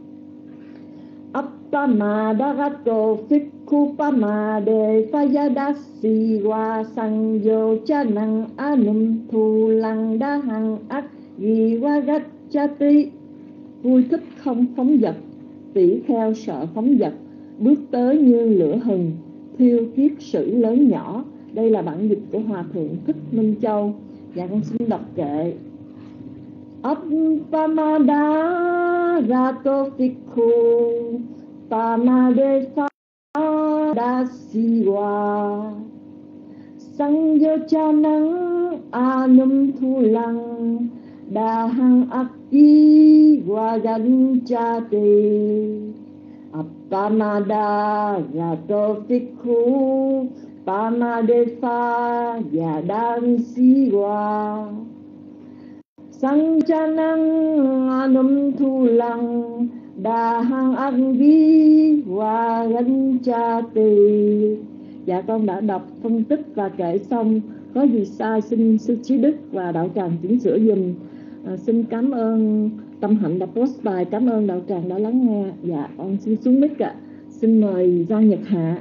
Appama Darato Vikupama De Phayadasi Wa Sangyo Chanang Anum Thu Lăng Đa Hằng Ác Viwagachati. Vui thích không phóng dật, tỷ kheo sợ phóng dật, bước tới như lửa hừng, thiêu kiết sử lớn nhỏ. Đây là bản dịch của Hòa Thượng Thích Minh Châu. Dạ, con xin đọc kệ. Appama Darato Vikupama De Phayadasi Wa Sangyo Chanang Anum Thu Lăng Đa Hằng Aki Wagachati. Appama Darato Vikupama De Phayadasi Wa Sang Chanang Anum Thu Lăng Đa Hằng Agi Wagachati. Dạ, con đã đọc, phân tích và kể xong. Có gì sai xin sư trí đức và đạo tràng chỉnh sửa dùm. À, xin cảm ơn Tâm Hạnh đã post bài, cảm ơn đạo tràng đã lắng nghe. Dạ, con xin xuống mic ạ. Xin mời Giang Nhật Hạ.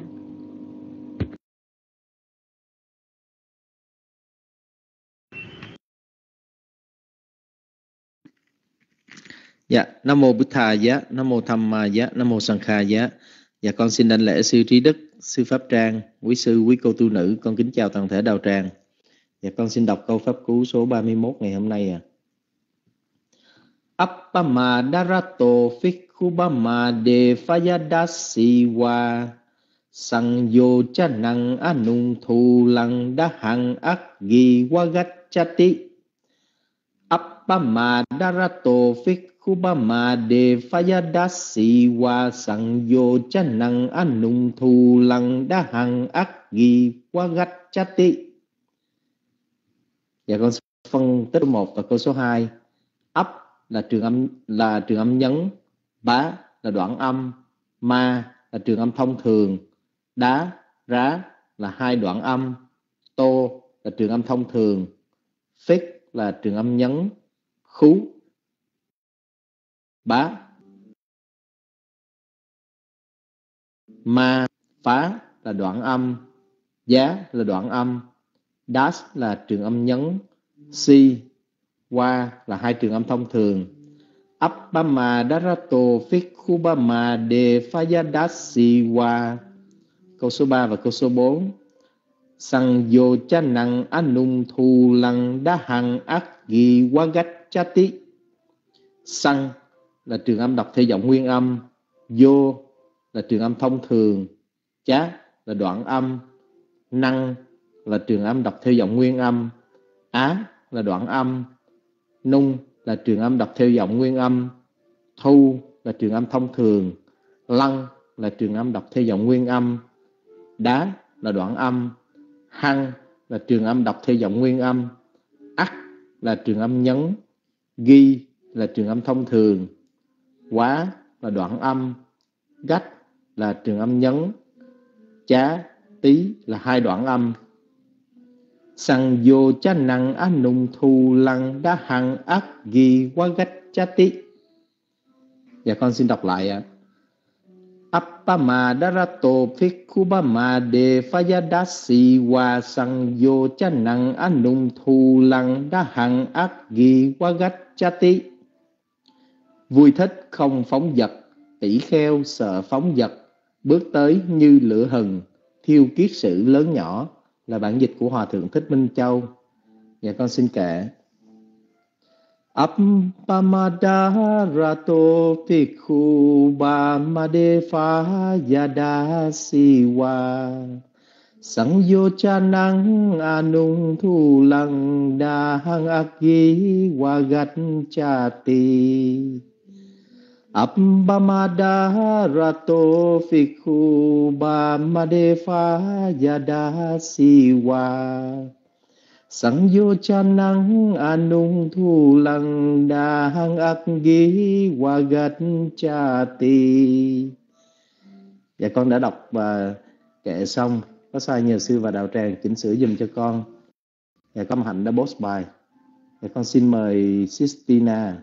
Dạ, Nam mô Bụt Thà Giá, Nam mô Tham Ma Giá, Nam mô Sang Kha Giá. Dạ, con xin đảnh lễ sư trí đức, sư pháp trang, quý sư, quý cô tu nữ. Con kính chào toàn thể đạo tràng. Dạ, con xin đọc câu pháp cú số ba mươi mốt ngày hôm nay à. Appama darato Phikkhubama Devayadasiwa Sangyo chanang anung thu lăng đa hằng ác ghi wagachati Appama darato Phikkhubama Devayadasiwa Sangyo chanang anung thu lăng đa hằng ác ghi wagachati. Dạ con phân tích một và câu số hai. Ấp là trường âm là trường âm nhấn, bá là đoạn âm, ma là trường âm thông thường, đá, rá là hai đoạn âm, tô là trường âm thông thường, phích là trường âm nhấn, khú, bá, ma, phá là đoạn âm, giá là đoạn âm, dash là trường âm nhấn, si, qua là hai trường âm thông thường. Appama darato Phikkhubama Devayadasiwa. Câu số ba và câu số bốn. Sangyo chanang anung thu lăng đa hằng ác ghi wagachati. Sang là trường âm đọc theo giọng nguyên âm, yo là trường âm thông thường, chá là đoạn âm, năng là trường âm đọc theo giọng nguyên âm, á là đoạn âm, nung là trường âm đọc theo giọng nguyên âm, thu là trường âm thông thường, lăng là trường âm đọc theo giọng nguyên âm, đá là đoạn âm, hăng là trường âm đọc theo giọng nguyên âm, ắt là trường âm nhấn, ghi là trường âm thông thường, quá là đoạn âm, gách là trường âm nhấn, chá, tí là hai đoạn âm. Sang vô cha năng anung thu lăng đa hằng ác ghi wagachati. Dạ con xin đọc lại ạ. Appama darato Phikkhubama Devayadasiwa Sangyo chanang anung thu lăng đa hằng ác ghi wagachati. Vui thích không phóng dật, tỷ kheo sợ phóng dật, bước tới như lửa hừng, thiêu kiết sử lớn nhỏ, là bản dịch của Hòa Thượng Thích Minh Châu. Dạ con xin kể. Appamadaratto Phikkhubama Devayadasiwa Sangyo chanang anung thu lăng đa hằng ác ghi wagachati. Appamadaratto Phikkhubama Devayadasiwa Sangyo chanang anung thu lăng đa hằng ác ghi wagachati. Dạ con đã đọc và kệ xong. Có sai nhờ sư và đạo tràng chỉnh sửa dùm cho con. Dạ con Hạnh đã post bài. Dạ con xin mời Sistina.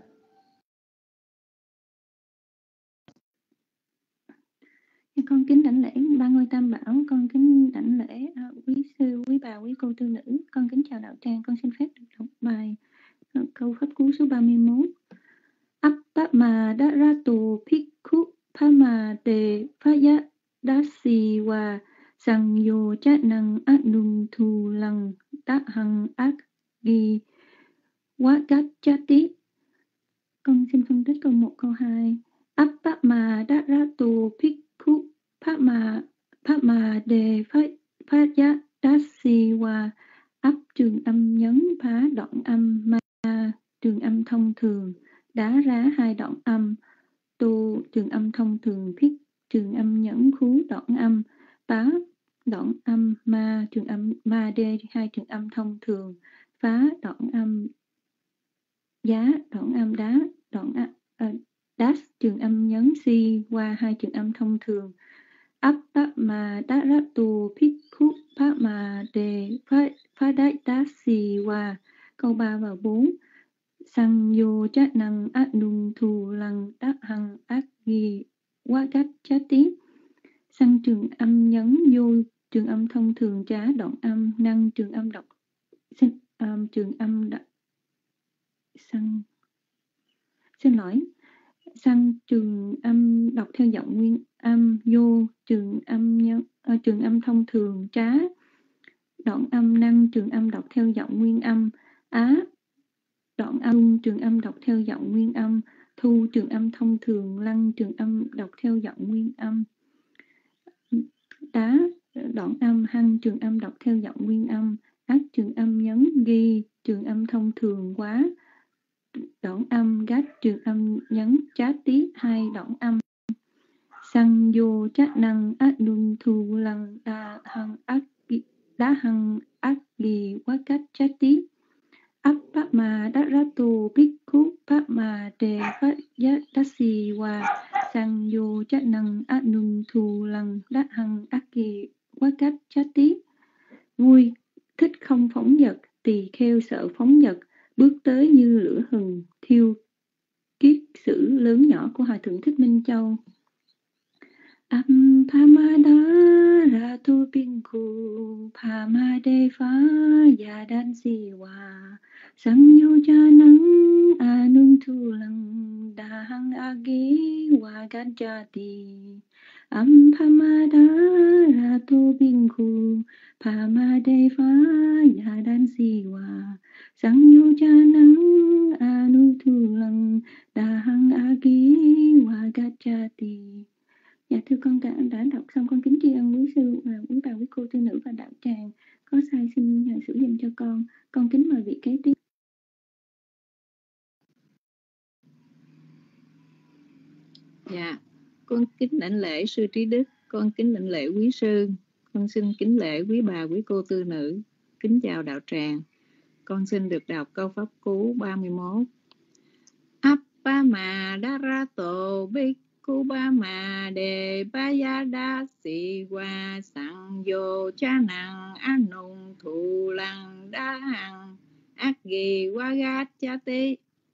Con kính đảnh lễ ba ngôi tam bảo, con kính đảnh lễ uh, quý sư, quý bà, quý cô tư nữ. Con kính chào đạo tràng, con xin phép được đọc bài uh, câu pháp cú số ba mươi mốt. Appama daratu Phikkhubama Devayadasiwa Sangyo chanang anung thu lăng đa hằng ác ghi wagachati. Con xin phân tích câu một, câu hai. Appama daratu Phikkhubama Phama Devayadasiwa. Ấp trường âm nhấn, phá đoạn âm, ma trường âm thông thường, đá rá hai đoạn âm, tu trường âm thông thường, phích trường âm nhẫn, khú đoạn âm, bá đoạn âm, ma trường âm ma đê hai trường âm thông thường, phá đoạn âm, giá đoạn âm, đá đoạn âm, uh, dash trường âm nhấn, si qua hai trường âm thông thường. Appama daratu Phikkhubama Devayadasiwa. Câu ba và bốn. Sangyo chanang anung thu lăng đa hằng ác ghi wagachati. Sang trường âm nhấn, vô trường âm thông thường, trá đoạn âm, năng trường âm đọc xin um, trường âm đọc sang xin lỗi sang trường âm đọc theo giọng nguyên âm, vô trường âm nhấn, uh, trường âm thông thường, trá đoạn âm, năng trường âm đọc theo giọng nguyên âm, á đoạn âm, trường âm đọc theo giọng nguyên âm, thu trường âm thông thường, lăng trường âm đọc theo giọng nguyên âm, đá đoạn âm, hăng trường âm đọc theo giọng nguyên âm, ác trường âm nhấn, ghi trường âm thông thường, quá đoạn âm, gác trường âm nhấn, chá tí hai đoạn âm, sang vô chát năng át nung thu lăng đa hăng ác đá hăng ác ghi quá cách chát tí áp pháp mà đát rá tu bích khúc pháp mà đề phát giác đát si hòa sang vô chát năng át nung thu lăng đá hăng ác ghi quá cách chát tí. Vui thích không phóng dật, tỳ kheo sợ phóng dật, bước tới như lửa hừng thiêu kiết sử lớn nhỏ của Hòa Thượng Thích Minh Châu. Appamada ratu pinku pamade pha yadan siwa sangyojana anung thulang dahang agi wagajati. Appamada ratu pinku pamade pha yadan siwa sangyojana anung thulang dahang agi wagajati. Dạ thưa con đã, đã đọc xong, con kính tri ân quý sư, quý bà, quý cô tư nữ và đạo tràng. Có sai xin nhờ sửa dùm cho con. Con kính mời vị kế tiếp. Dạ, con kính lãnh lễ sư Trí Đức, con kính lãnh lễ quý sư, con xin kính lễ quý bà, quý cô tư nữ, kính chào đạo tràng. Con xin được đọc câu pháp cú ba mươi mốt. Appama darato bích Kubama de bayada siwa sang yo cha năng anung thu lăng đa hằng ác ghi wagat cha ti.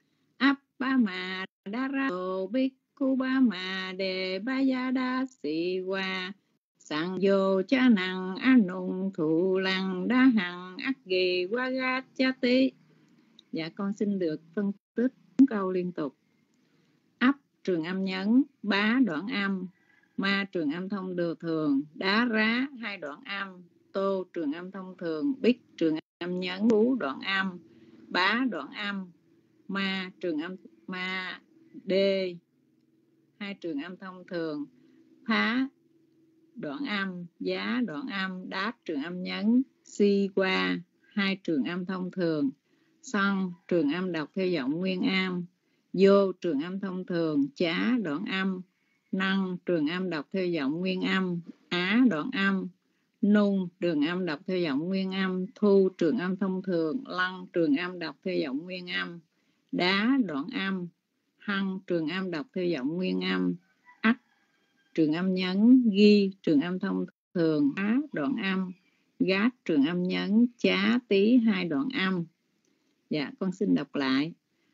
Appama darato bích Kubama de bayada siwa sang yo cha năng anung thu lăng đa hằng ác ghi wagat cha ti. Dạ con xin được phân tích câu liên tục. Ấp trường âm nhấn, bá đoạn âm, ma trường âm thông đường thường, đá rá hai đoạn âm, tô trường âm thông thường, bích trường âm nhấn, bú đoạn âm, bá đoạn âm, ma trường âm ma đê hai trường âm thông thường, phá đoạn âm, giá đoạn âm, đáp trường âm nhấn, si qua hai trường âm thông thường, xong trường âm đọc theo giọng nguyên âm, vô trường âm thông thường, chá đoạn âm, năng trường âm đọc theo giọng nguyên âm, á đoạn âm, nung trường âm đọc theo giọng nguyên âm, thu trường âm thông thường, lăng trường âm đọc theo giọng nguyên âm, đá đoạn âm, hăng trường âm đọc theo giọng nguyên âm, ách trường âm nhấn, ghi trường âm thông thường, á đoạn âm, gát trường âm nhấn, chá tí hai đoạn âm. Dạ con xin đọc lại.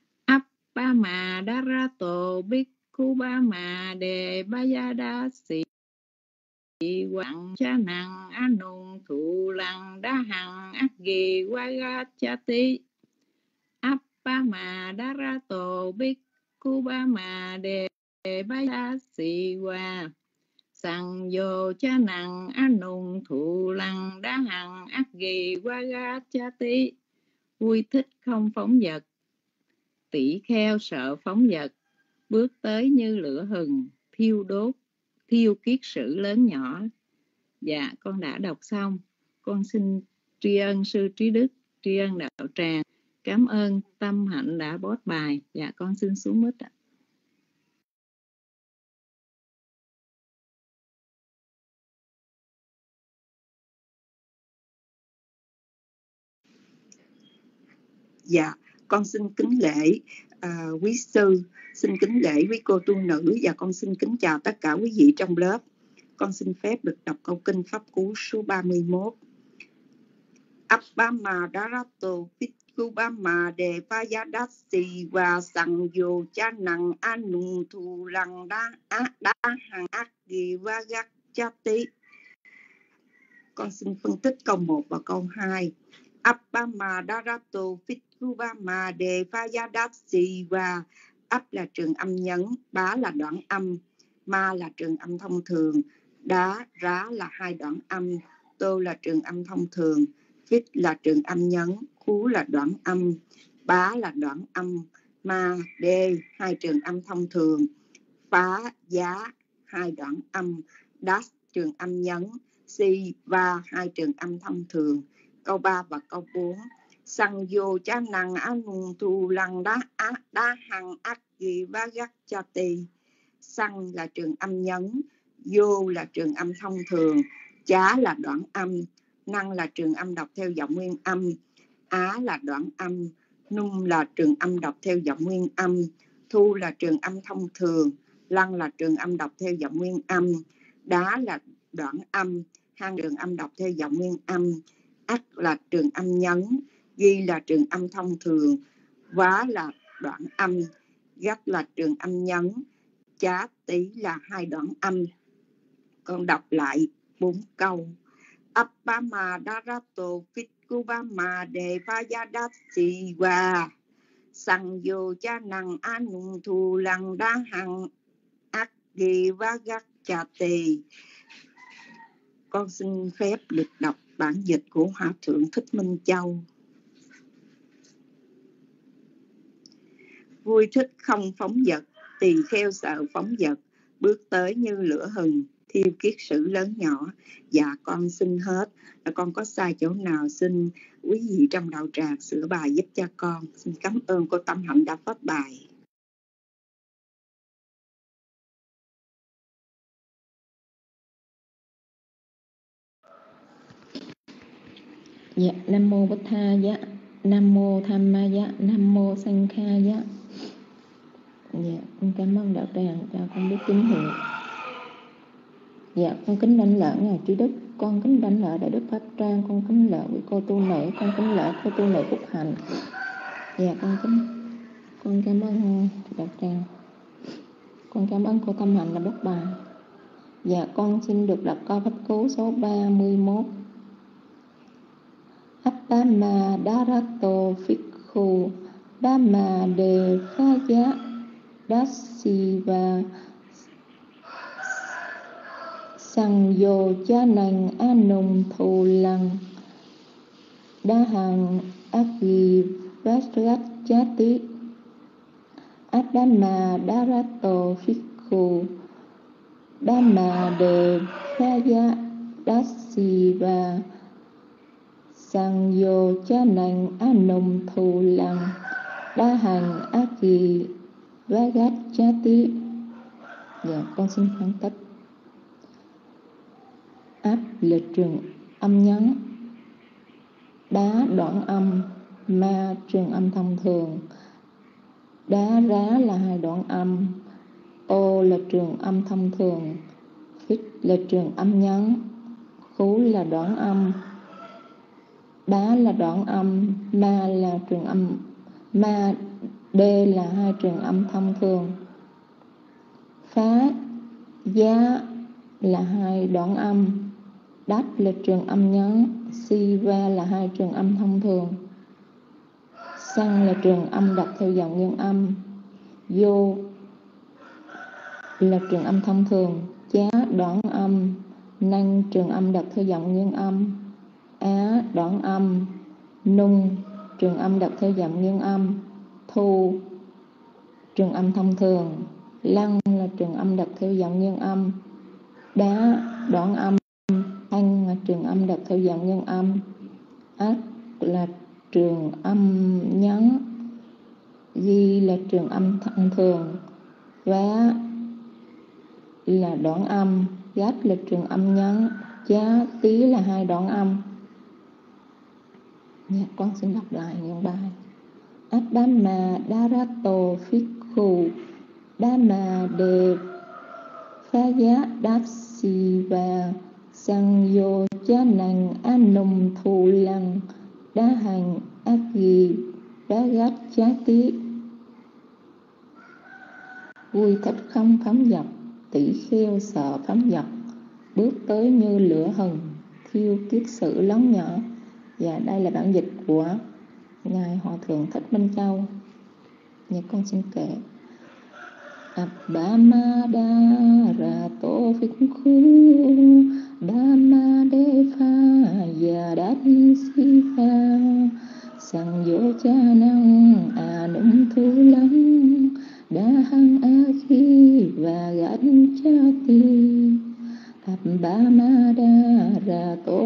Appama darato bhikkhubama de bayada si quặng cha năng anung thụ lăng đa hằng ác ghi wagachati. Appama darato bhikkhubama de bayada si wa sang yo cha năng anung thụ lăng đa hằng ác ghi wagachati. Vui thích không phóng dật, tỷ kheo sợ phóng dật, bước tới như lửa hừng thiêu đốt thiêu kiết sử lớn nhỏ. Dạ con đã đọc xong. Con xin tri ân sư Trí Đức, tri ân đạo tràng, cảm ơn Tâm Hạnh đã post bài. Dạ con xin xuống mic ạ. Dạ, con xin kính lễ à, quý sư, xin kính lễ quý cô tu nữ, và con xin kính chào tất cả quý vị trong lớp. Con xin phép được đọc câu kinh pháp cú số ba mươi mốt. Appama darato Bhikkhubama de Vajadasi và Sang Yo Cha Năng Anung Thu Lăng Đa Đa Hằng Ác Ghi Vagachati. Con xin phân tích câu một và câu hai. Appama darato Bhikkhubama de Vajadasi và ấp là trường âm nhấn, bá là đoạn âm, ma là trường âm thông thường, đá, rá là hai đoạn âm, tô là trường âm thông thường, phích là trường âm nhấn, khú là đoạn âm, Bá là đoạn âm, ma, đê, hai trường âm thông thường, phá, giá, hai đoạn âm, đát, trường âm nhấn, si, va, hai trường âm thông thường. Câu ba và câu bốn. Sang vô chá năng á nung thu lăng đá á đá hằng ác ghi vá gắt cha tì. Sang là trường âm nhấn, vô là trường âm thông thường, chá là đoạn âm, năng là trường âm đọc theo giọng nguyên âm, á là đoạn âm, nung là trường âm đọc theo giọng nguyên âm, thu là trường âm thông thường, lăng là trường âm đọc theo giọng nguyên âm, đá là đoạn âm, hang trường âm đọc theo giọng nguyên âm, ắt là trường âm nhấn, ghi là trường âm thông thường, vá là đoạn âm, gắt là trường âm nhấn, chá tí là hai đoạn âm. Con đọc lại bốn câu. Appama darato Fitkubama Devayadasi Wa Sang Yo Cha Năng Anung Thu Lăng Đá Hằng Ác Ghi Vá Gắt Cha Tì. Con xin phép được đọc bản dịch của Hòa Thượng Thích Minh Châu. Vui thích không phóng dật, tỳ kheo sợ phóng dật, bước tới như lửa hừng, thiêu kiết sử lớn nhỏ. Dạ con xin hết. Con có sai chỗ nào xin quý vị trong đạo tràng sửa bài giúp cho con. Xin cảm ơn cô Tâm Hạnh đã phát bài. Dạ, Nam Mô Bích Tha Giá, Nam Mô Tham Ma Giá, Nam Mô Sanh Kha Giá. Dạ, con cảm ơn đạo tràng cho con biết tín hiệu. Dạ, con kính đảnh lễ Ngài Trí Đức, con kính đảnh lễ Đại Đức Pháp Trang, con kính lễ quý cô tu nữ, con kính lễ cô tu nữ Phúc Hạnh. Dạ, con kính, con cảm ơn đạo tràng. Con cảm ơn cô Tâm Hạnh đã đọc bài. Dạ, con xin được đọc câu pháp cú số ba mươi mốt. Appama darato Phikhu Dhamma De Phaya Dasiva Sang Yo Cha Năng Anung Thu Lăng Đá Hằng Agi Vajrat Chati Adama Darato Phikhu Dhamma De Phaya Dasiva Sang Yo Cha Năng Anung Thu Lăng Đá Hằng Agi Vajrat Chati. Dạ, con xin phân tích. Áp là trường âm nhấn, đá đoạn âm, ma trường âm thông thường, đá rá là hai đoạn âm, ô là trường âm thông thường, phích là trường âm nhấn, khú là đoạn âm, đá là đoạn âm, ma là trường âm, ma đê là hai trường âm thông thường, phá giá là hai đoạn âm, đát là trường âm nhấn, si va là hai trường âm thông thường, sang là trường âm đặt theo dòng nguyên âm, vô là trường âm thông thường, chá đoạn âm, năng trường âm đặt theo dòng nguyên âm, á đoạn âm, nung trường âm đặt theo dòng nguyên âm, thu trường âm thông thường, lăng là trường âm đặt theo dòng nguyên âm, đá đoạn âm, anh là trường âm đặt theo dòng nguyên âm, ác là trường âm nhấn, di là trường âm thông thường, vá là đoạn âm, gát là trường âm nhấn, chá tí là hai đoạn âm. Dạ, con xin đọc lại những bài. Adama darato Phikhu Dhamma De Phaya Dasiva Sang Yo Cha Năng Anum Thu Lăng Đá Hằng Agi Vajrat Chati. Vui thích không phóng dật, tỷ kheo sợ phóng dật, bước tới như lửa hừng, thiêu kiết sử lớn nhỏ. Và đây là bản dịch của Ngài Hòa Thượng Thích Minh Châu. Dạ, con xin kể. Appama darato Phikhu Dhamma De Phaya Dasiva Sang Yo Cha Năng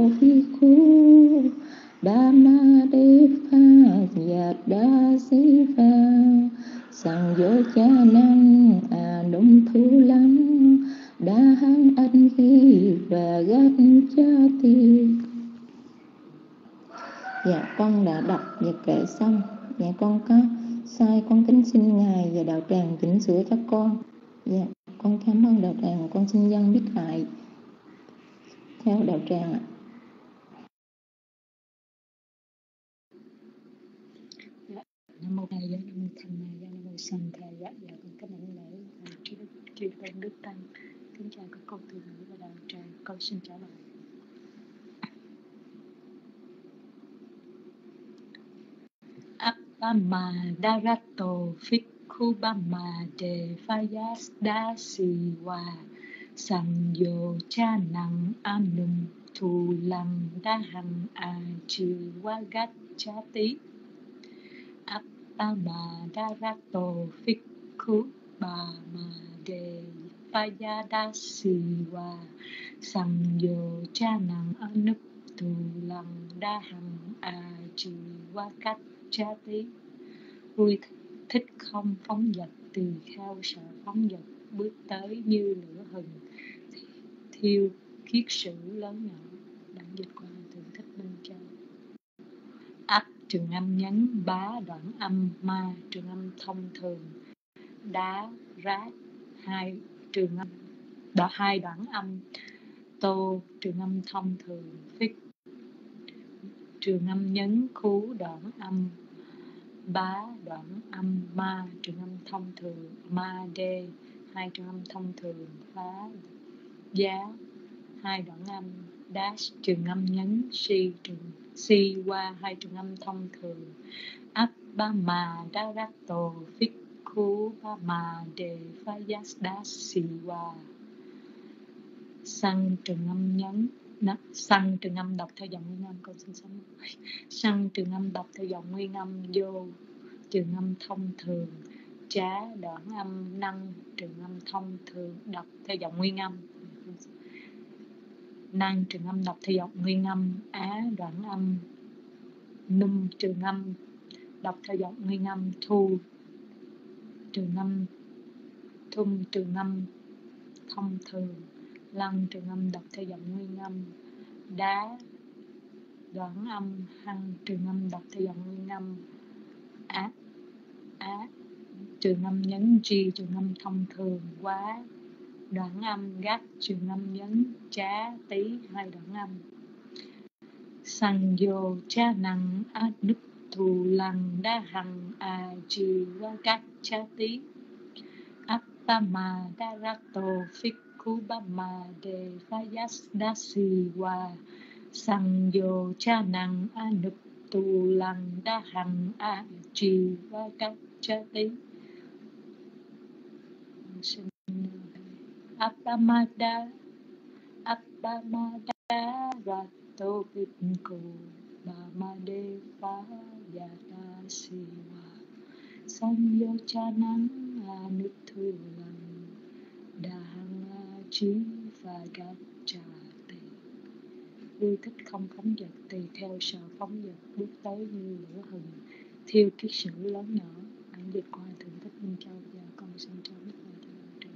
Bhikkhu Dhamma Depa Yadasiva Sanyojanang Anumthulang Đahang Anhi và Gacchati. Dạ con đã đọc và kể xong. Dạ con có sai, con kính xin Ngài và đạo tràng chỉnh sửa cho con. Dạ con cảm ơn đạo tràng, con xin dân biết lại theo đạo tràng ạ. Nam mô Thầy Giá, Nam mô Tham Ma Giá, Nam mô Sanh Thầy Giá. Dạ con kính đảnh lễ thầy chư đức chư tôn đức tăng, kính chào các con tu nữ và đạo tràng. Con xin trả lời. Appamādarato Bhikkhu Dasiva Sanyojanang Anumthulang Dahang Ajiwagacchati. Appamādarato Bhikkhu Dasiva Sanyojanang Anumthulang Dahang Ajiwagacchati. Vui thích không phóng dật, tỳ kheo sợ phóng dật, bước tới như lửa hừng, thiêu kiết sử lớn nhỏ. Bản dịch qua Thượng Thích Minh Châu. Ấp trường âm nhấn, bá đoạn âm, ma trường âm thông thường, đá rát hai trường âm đỏ hai đoạn âm, tô trường âm thông thường, phích trường âm nhấn, khú đoạn âm, bá đoạn âm, ma trường âm thông thường, ma đê hai trường âm thông thường, phá giá hai đoạn âm, dash trường âm nhấn, si trường si qua hai trường âm thông thường, Appamādarato Bhikkhu Dhammadevayasdasiva. Săn trường âm nhấn, săn trường âm đọc theo giọng nguyên âm. Con xin sám săn trường âm đọc theo giọng nguyên âm, vô trường âm thông thường, trá đoạn âm, năng trường âm thông thường đọc theo giọng nguyên âm, năng trường âm đọc theo giọng nguyên âm, á đoạn âm, num trường âm đọc theo giọng nguyên âm, thu trường âm, thum trường âm thông thường, lăng trường âm đọc theo giọng nguyên âm, đá đoạn âm, hăng trường âm đọc theo giọng nguyên âm, á á trường âm nhấn, chi trường âm thông thường, quá đoạn âm, gắt trường âm nhấn, chá tí hai đoạn âm. Sanyojanang Anumthulang Dahang Ajiwagacchati. Appamādarato Bhikkhu Dhammadevayasdasiva Sanyojanang Anumthulang Dahang Ajiwagacchati. Appamada Appamādarato Bhikkhu Dhammadevayasdasiva Sanyojanang Anumthulang Dahang Ajiwagacchati. Vui thích không phóng dật, tùy theo sợ phóng dật, bước tới như lửa hừng, thiêu kiết sử lớn nhỏ. Bản dịch qua Thượng Thích Minh Châu. Và con xin cho biết lời cho đạo tràng.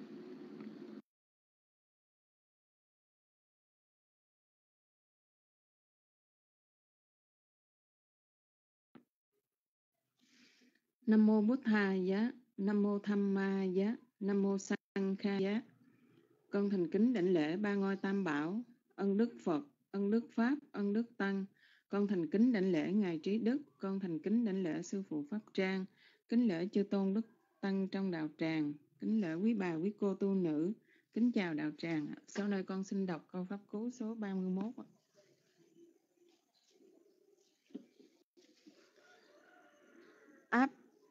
Nam mô Bụt Thà Giá, Nam mô Tham Ma Giá, Nam mô Sang Kha Giá. Con thành kính đảnh lễ ba ngôi Tam Bảo, ân đức Phật, ân đức Pháp, ân đức Tăng. Con thành kính đảnh lễ Ngài Trí Đức, con thành kính đảnh lễ Sư Phụ Pháp Trang, kính lễ chư tôn đức tăng trong đạo tràng, kính lễ quý bà quý cô tu nữ, kính chào đạo tràng. Sau đây con xin đọc câu pháp cú số ba mươi mốt. Áp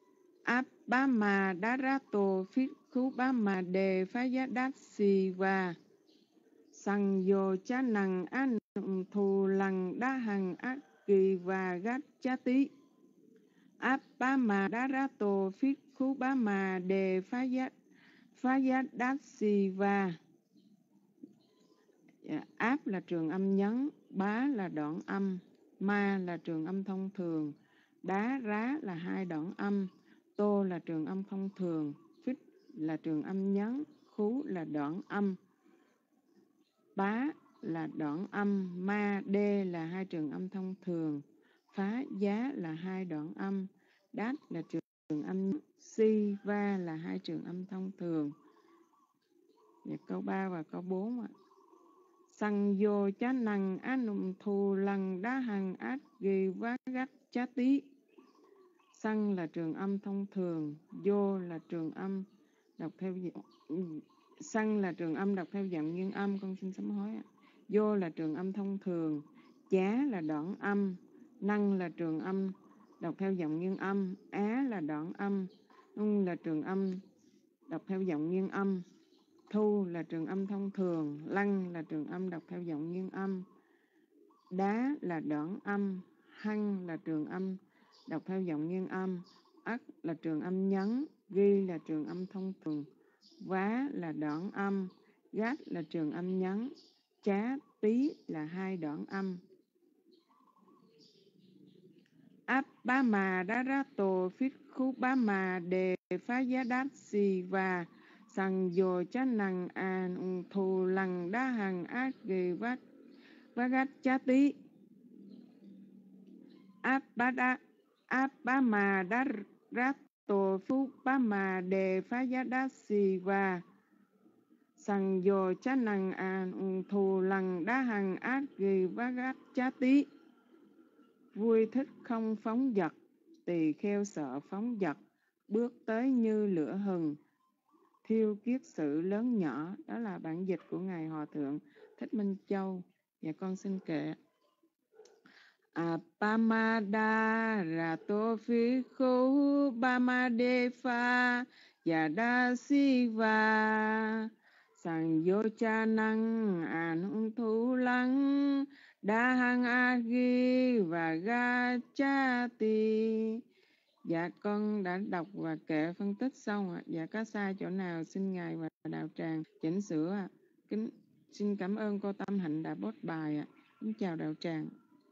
Appamādarato Bhikkhu Dhammadevayasdasiva Sanyojanang Anumthulang Dahang Ajiwagacchati. Appamādarato Bhikkhu Dhammadevayasdasiva Dạ, áp là trường âm nhấn, bá là đoạn âm, ma là trường âm thông thường, đá rá là hai đoạn âm, tô là trường âm thông thường, phích là trường âm nhấn, khú là đoạn âm, bá là đoạn âm, ma đê là hai trường âm thông thường, phá giá là hai đoạn âm, đát là trường âm nhấn, si va là hai trường âm thông thường. Dạ, câu ba và câu bốn ạ. Sang vô chá năng á num thu lăng đá hằng át ghi vá gách chá tí. Sang là trường âm thông thường, vô là trường âm đọc theo sang là trường âm đọc theo dạng nguyên âm, con xin sám hối ạ. Vô là trường âm thông thường, chá là đoạn âm, năng là trường âm đọc theo giọng nguyên âm, á là đoạn âm, ung là trường âm đọc theo giọng nguyên âm, thu là trường âm thông thường, lăng là trường âm đọc theo giọng nguyên âm, đá là đoạn âm, hăng là trường âm đọc theo giọng nguyên âm, ắt là trường âm nhấn, ghi là trường âm thông thường, vá là đoạn âm, gát là trường âm nhấn, chá tí là hai đoạn âm. Áp bá mà đá rá tổ phít khu bá mà đề phá giá đát xì và sang vô chá năng an ung thù lăng đá hằng ác ghi vát vá gát chá tí. Áp bá đá áp bá mà đá rá tổ phú bá mà đề phá giá đát xì và sang vô chá năng an ung thù lăng đá hằng ác ghi vá gát chá tí. Vui thích không phóng dật, tỳ kheo sợ phóng dật, bước tới như lửa hừng, thiêu kiết sự lớn nhỏ. Đó là bản dịch của Ngài Hòa Thượng Thích Minh Châu. Và con xin kệ. Apamada rato phi khu bamadefa yadasiva sang yo cha năng an thu lăng đa hằng agi và ga cha ti. Dạ con đã đọc và kệ phân tích xong ạ. Dạ có sai chỗ nào xin Ngài và đạo tràng chỉnh sửa ạ. Kính xin cảm ơn cô Tâm Hạnh đã post bài ạ. Kính chào đạo tràng.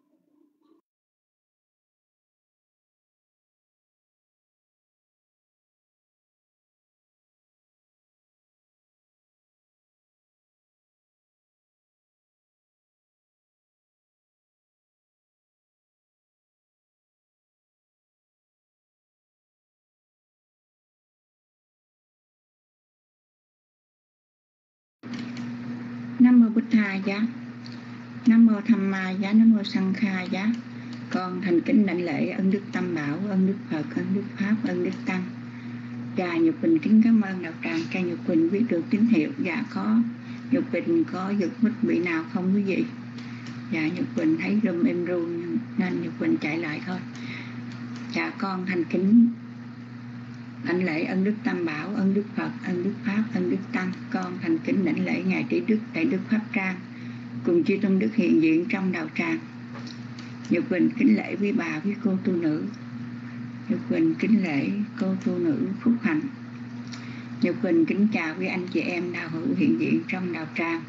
Nam mô Bụt Thà giá, Nam mô Tham Ma giá, Nam mô Sang Kha giá. Con thành kính đảnh lễ ân đức Tam Bảo, ân đức Phật, ân đức Pháp, ân đức Tăng. Và Nhật Quỳnh kính cảm ơn đạo tràng cho Nhật Quỳnh biết được tín hiệu. Và có Nhật Quỳnh có giật mít bị nào không quý vị? Và Nhật Quỳnh thấy rùm em ru nên Nhật Quỳnh chạy lại thôi. Và con thành kính đảnh lễ ân đức Tam Bảo, ân đức Phật, ân đức Pháp, ân đức Tăng. Con thành kính đảnh lễ ngài Trí Đức Đại Đức Pháp Trang cùng chư tôn đức hiện diện trong đạo tràng. Nhật Quỳnh kính lễ quý bà, quý cô tu nữ. Nhật Quỳnh kính lễ cô tu nữ Phúc Hạnh. Nhật Quỳnh kính chào quý anh chị em đạo hữu hiện diện trong đạo tràng.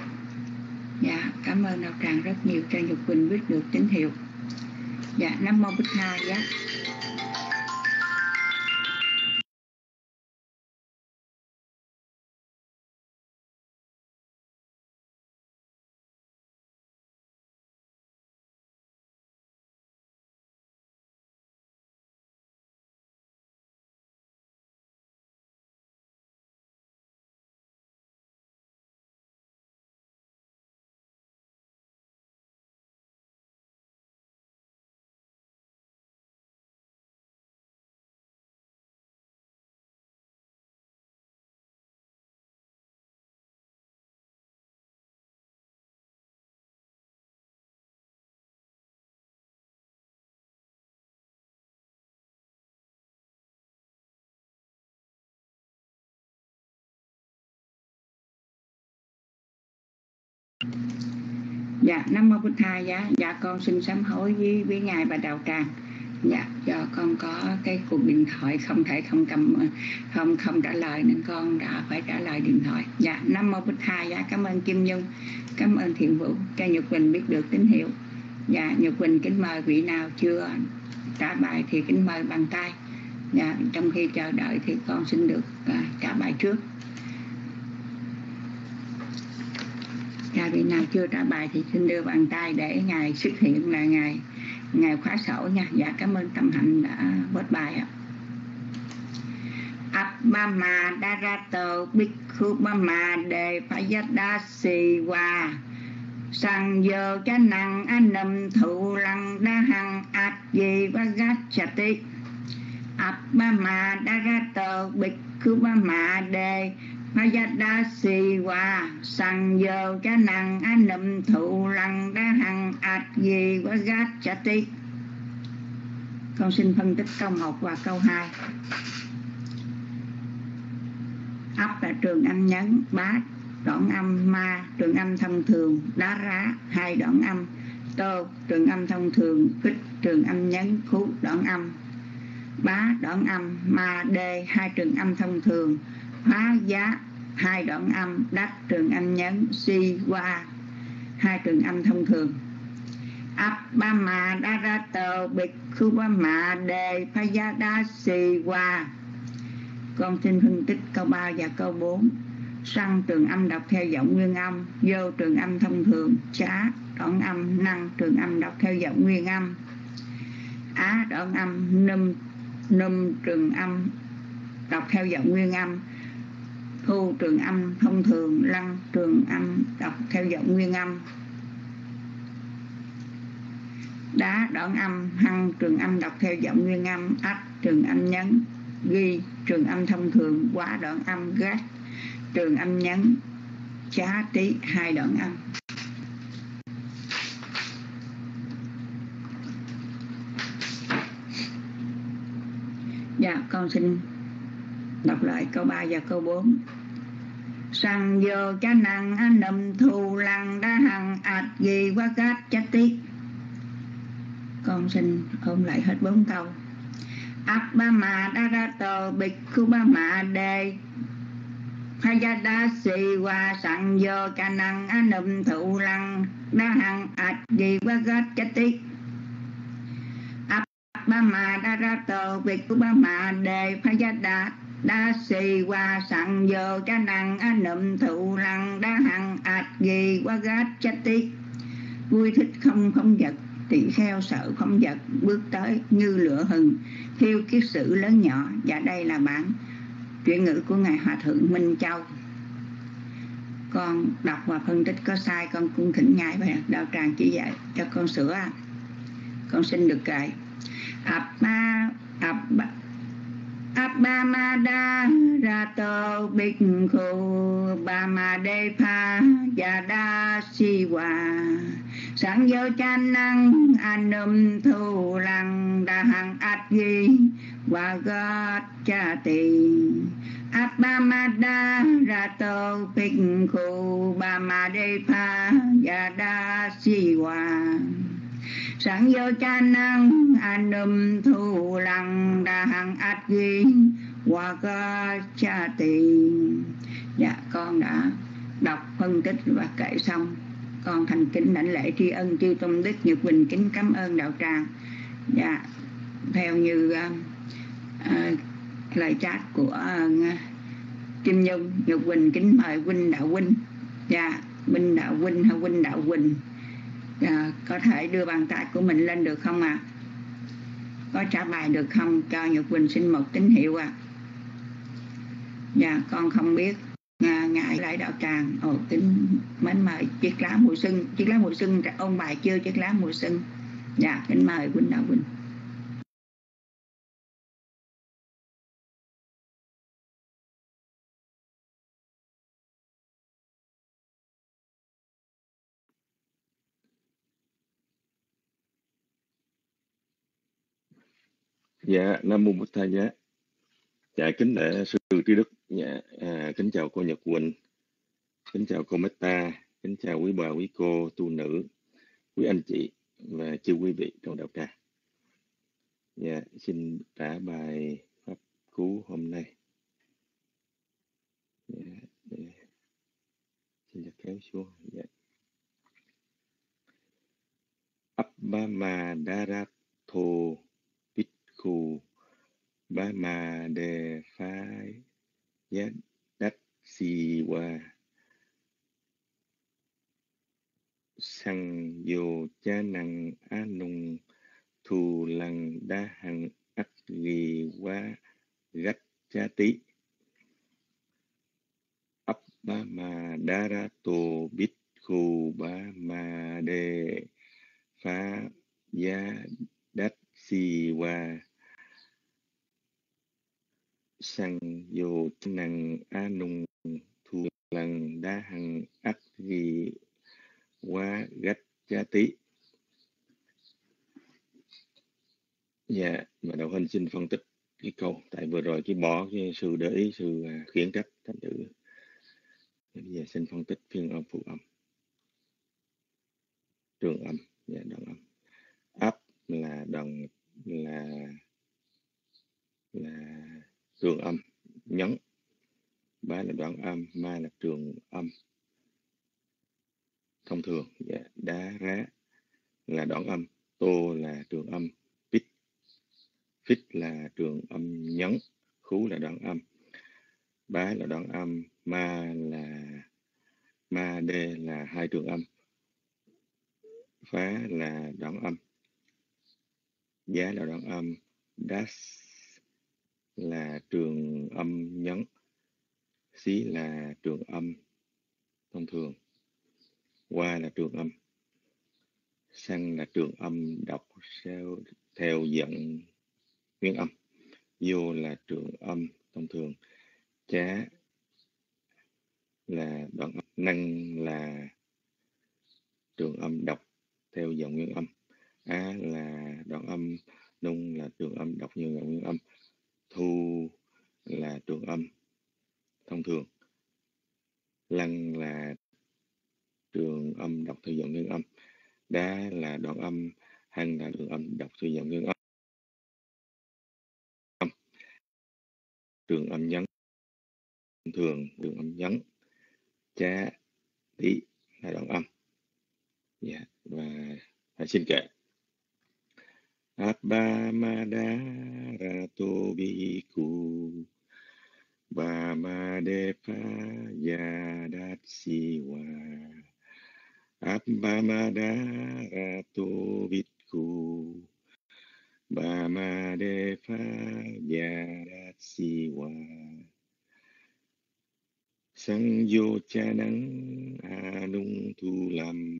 Dạ, cảm ơn đạo tràng rất nhiều cho Nhật Quỳnh biết được tín hiệu. Dạ, Nam mô Bụt Thà giá. Dạ, Nam mô Bụt Thà giá. Dạ con xin sám hối với với ngài và đạo tràng. Dạ, do con có cái cuộc điện thoại không thể không cầm không không trả lời nên con đã phải trả lời điện thoại. Dạ, Nam Mô Bích Tha. Dạ, cảm ơn Kim Nhung, cảm ơn Thiện Vũ cho Nhật Quỳnh biết được tín hiệu. Dạ, Nhật Quỳnh kính mời vị nào chưa trả bài thì kính mời bằng tay. Dạ, trong khi chờ đợi thì con xin được à, trả bài trước. Dạ, vị nào chưa trả bài thì xin đưa bàn tay để ngài xuất hiện là ngài ngài khóa sổ nha. Dạ, cảm ơn Tâm Hạnh đã bớt bài ạ. Abhama Darato Bhikkhubama De Phayadasi-wa Sangyo Chanang Anam Thụ Lăng Đa Hằng Adi Vagachati. Abhama Darato Bhikkhubama De Phayadasi-wa Sangyo Chanang Anam Thụ Lăng Đa Hằng Adi Vagachati. Con xin phân tích câu một và câu hai. Ấp là trường âm nhấn, bá đoạn âm, ma trường âm thông thường, đá rá hai đoạn âm, tô trường âm thông thường, khích trường âm nhấn, khú đoạn âm, bá đoạn âm, ma đê hai trường âm thông thường, phá giá hai đoạn âm, đắc trường âm nhấn, si qua hai trường âm thông thường. Abhama Darato Bhikkhubama De Phayadasi-wa. Con xin phân tích câu ba và câu bốn. Săn trường âm đọc theo giọng nguyên âm, vô trường âm thông thường, chá đoạn âm, năng trường âm đọc theo giọng nguyên âm, á đoạn âm, num num trường âm đọc theo giọng nguyên âm, thu trường âm thông thường, lăng trường âm đọc theo giọng nguyên âm, đá đoạn âm, hăng trường âm đọc theo giọng nguyên âm, ách trường âm nhấn, ghi trường âm thông thường, quá đoạn âm, gác trường âm nhấn, chá tí hai đoạn âm. Dạ, con xin đọc lại câu ba và câu bốn. Sang vô chá năng á nầm thù lăng đá hằng ạt gì quá gát chá tí. Con xin ôn lại hết bốn câu. Abhama Darato Bhikkhubama De Phayadasi-wa Sangyo Chanang Anum Thụ Lăng Đa Hằng Adi Vagachati. Abhama Darato Bhikkhubama De Phayadasi-wa Sangyo Chanang Anum Thụ Lăng Đa Hằng Adi Vagachati. Vui thích không không giật, tỳ kheo sợ không giật, bước tới như lửa hừng, thiêu kiết sử lớn nhỏ. Và đây là bản chuyển ngữ của ngài Hòa thượng Minh Châu. Con đọc và phân tích có sai con cũng thỉnh ngài về đạo tràng chỉ dạy cho con sửa. Con xin được kệ. Abba Abba Abhama Darato Bhikkhubama De Phayadasi-wa Sangyo Chanang Anum Thụ Lăng Đa Hằng Adi Vagachati. Abhama Darato Bhikkhubama De Phayadasi-wa Sangyo Chanang Anum Thụ Lăng Đa Hằng Adi Vagachati. Dạ, con đã đọc phân tích và kể xong. Con thành kính đảnh lễ tri ân chư tôn đức, Nhật Quỳnh kính cảm ơn đạo tràng. Dạ, theo như uh, uh, lời chat của uh, Kim Nhung, Nhật Quỳnh kính mời huynh đạo huynh. Dạ, huynh đạo huynh hay huynh đạo Quỳnh, dạ, có thể đưa bàn tay của mình lên được không ạ? À? Có trả bài được không? Cho Nhật Quỳnh xin một tín hiệu ạ. À. Dạ, con không biết. À, ngài lại đạo tràng. Ồ, kính mến mời chiếc lá mùa xuân. Chiếc lá mùa xuân ôn bài chưa? Chiếc lá mùa xuân. Dạ, kính mời huynh đạo huynh. Dạ, Nam Mô Bụt Tha Giá. Dạ, kính lễ sư trí đức. Dạ, à, kính chào cô Nhật Quỳnh, kính chào cô Meta, kính chào quý bà, quý cô tu nữ, quý anh chị và chư quý vị trong đạo tràng. Dạ, xin trả bài pháp cú hôm nay. Dạ, dạ. Xin được kéo xuống. Dạ. Appama Daratho Bhikkhu Bama De Phái Giác Đắc Si Wa Sang Yo Cha Năng Á Nung Thu Lăng Đa Hằng Ắc Ghi Wa Gách Cha Tí Appama Daratho Bhikkhu Bama De Phá Giá Đách Si Wa Sang Yo Cha Năng Á Nung Thu Lăng Đa Hằng Ắc Ghi Wa Gách Cha Tí. Dạ, và Đạo Huynh xin phân tích cái câu, tại vừa rồi cái bỏ cái sư để ý sư uh, khiển trách thành thử. Bây giờ xin phân tích phiên âm phụ âm, trường âm và đoạn âm. Áp là đoạn là là trường âm nhấn, bá là đoạn âm, ma là trường âm thông thường. Dạ, đá rá là đoạn âm, tô là trường âm, pít phít là trường âm nhấn, khú là đoạn âm, bá là đoạn âm, ma là ma đê là hai trường âm, phá là đoạn âm, giá là đoạn âm, đát là trường âm nhấn, xí là trường âm thông thường, qua là trường âm, sang là trường âm đọc theo, theo dẫn nguyên âm, vô là trường âm thông thường, chá là đoạn âm, năng là trường âm đọc theo dòng nguyên âm, á là đoạn âm, nung là trường âm đọc như dòng nguyên âm, thu là trường âm thông thường, lăng là trường âm đọc theo dòng nguyên âm, đá là đoạn âm, hăng là trường âm đọc theo dòng nguyên âm, trường âm nhấn thường, trường âm nhấn, chá tí là đoạn âm. Dạ, và hãy xin kệ. Appama Daratho Bhikkhu Bama De Phaya Dat Si Wa Appama Daratho Bhikkhu Bama De Phaya Dat Si Wa Sang Yo Cha Năng A Nung Thu Lam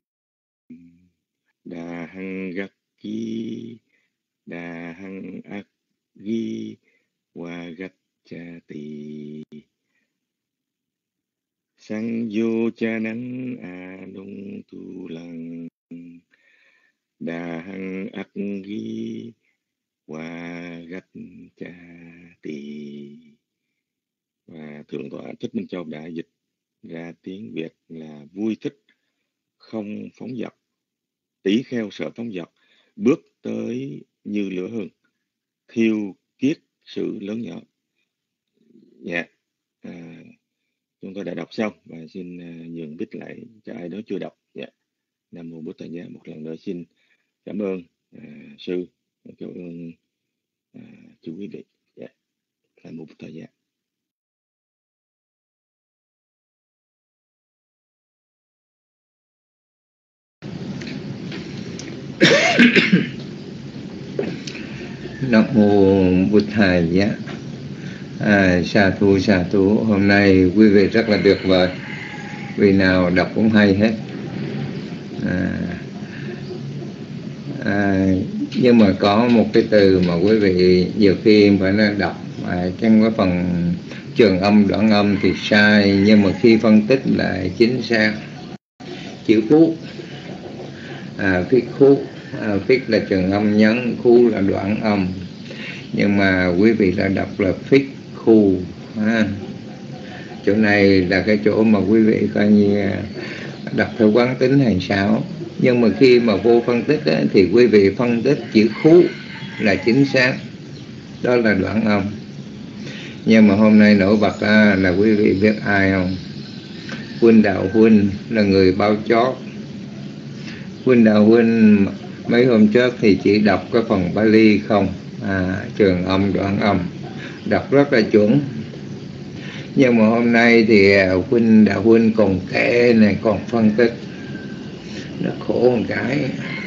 Đà Hằng Gắc Ki Đà Hằng Ác Ghi Wa Gách Cha Tỳ Sang Yo Cha Năng A Nung Thu Lăng Đà Hằng Ác Ghi Wa Gách Cha Tỳ. Và Thượng tọa Thích Minh Châu đã dịch ra tiếng Việt là vui thích không phóng dật, tỷ kheo sợ phóng dật, bước tới như lửa hừng, thiêu kiết sự lớn nhỏ. Dạ, à, chúng tôi đã đọc xong và xin uh, nhường bích lại cho ai đó chưa đọc. Dạ, Nam Mô Bụt Thầy Giá. Một lần nữa xin cảm ơn uh, sư, cảm ơn uh, chú quý vị. Dạ, Nam Mô Bụt Thầy Giá. Nam Mô Bụt Thầy Giá. À, sa thu sa thu, hôm nay quý vị rất là tuyệt vời, vì nào đọc cũng hay hết. À, à, nhưng mà có một cái từ mà quý vị nhiều khi phải nên đọc à, trong cái phần trường âm đoạn âm thì sai, nhưng mà khi phân tích lại chính xác. Chữ khú, à, phích khú, à, phích là trường âm nhấn, khú là đoạn âm, nhưng mà quý vị đã đọc là phích khu. À, chỗ này là cái chỗ mà quý vị coi như đọc theo quán tính hay sao, nhưng mà khi mà vô phân tích ấy, thì quý vị phân tích chữ khú là chính xác, đó là đoạn âm. Nhưng mà hôm nay nổi bật ra là quý vị biết ai không? Huynh Đạo Huynh là người bao chót. Huynh Đạo Huynh mấy hôm trước thì chỉ đọc cái phần Pali không, à, trường âm đoạn âm, đọc rất là chuẩn. Nhưng mà hôm nay thì Huynh Đạo Huynh còn kể này, còn phân tích. Nó khổ một cái,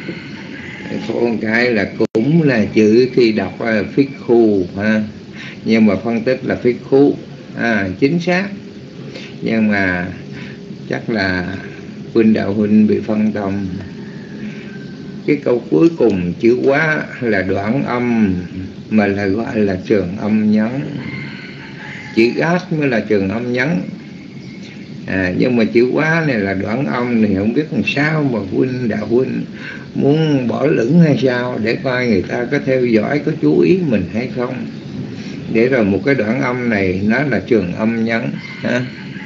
khổ một cái là cũng là chữ khi đọc là phích khu ha, nhưng mà phân tích là phích khu, à, chính xác. Nhưng mà chắc là Huynh Đạo Huynh bị phân tâm. Cái câu cuối cùng chữ quá là đoạn âm mà là gọi là trường âm nhấn, chữ gát mới là trường âm nhấn. À, nhưng mà chữ quá này là đoạn âm thì không biết làm sao mà Huynh Đạo Huynh muốn bỏ lửng hay sao, để coi người ta có theo dõi, có chú ý mình hay không. Để rồi một cái đoạn âm này nó là trường âm nhấn ha.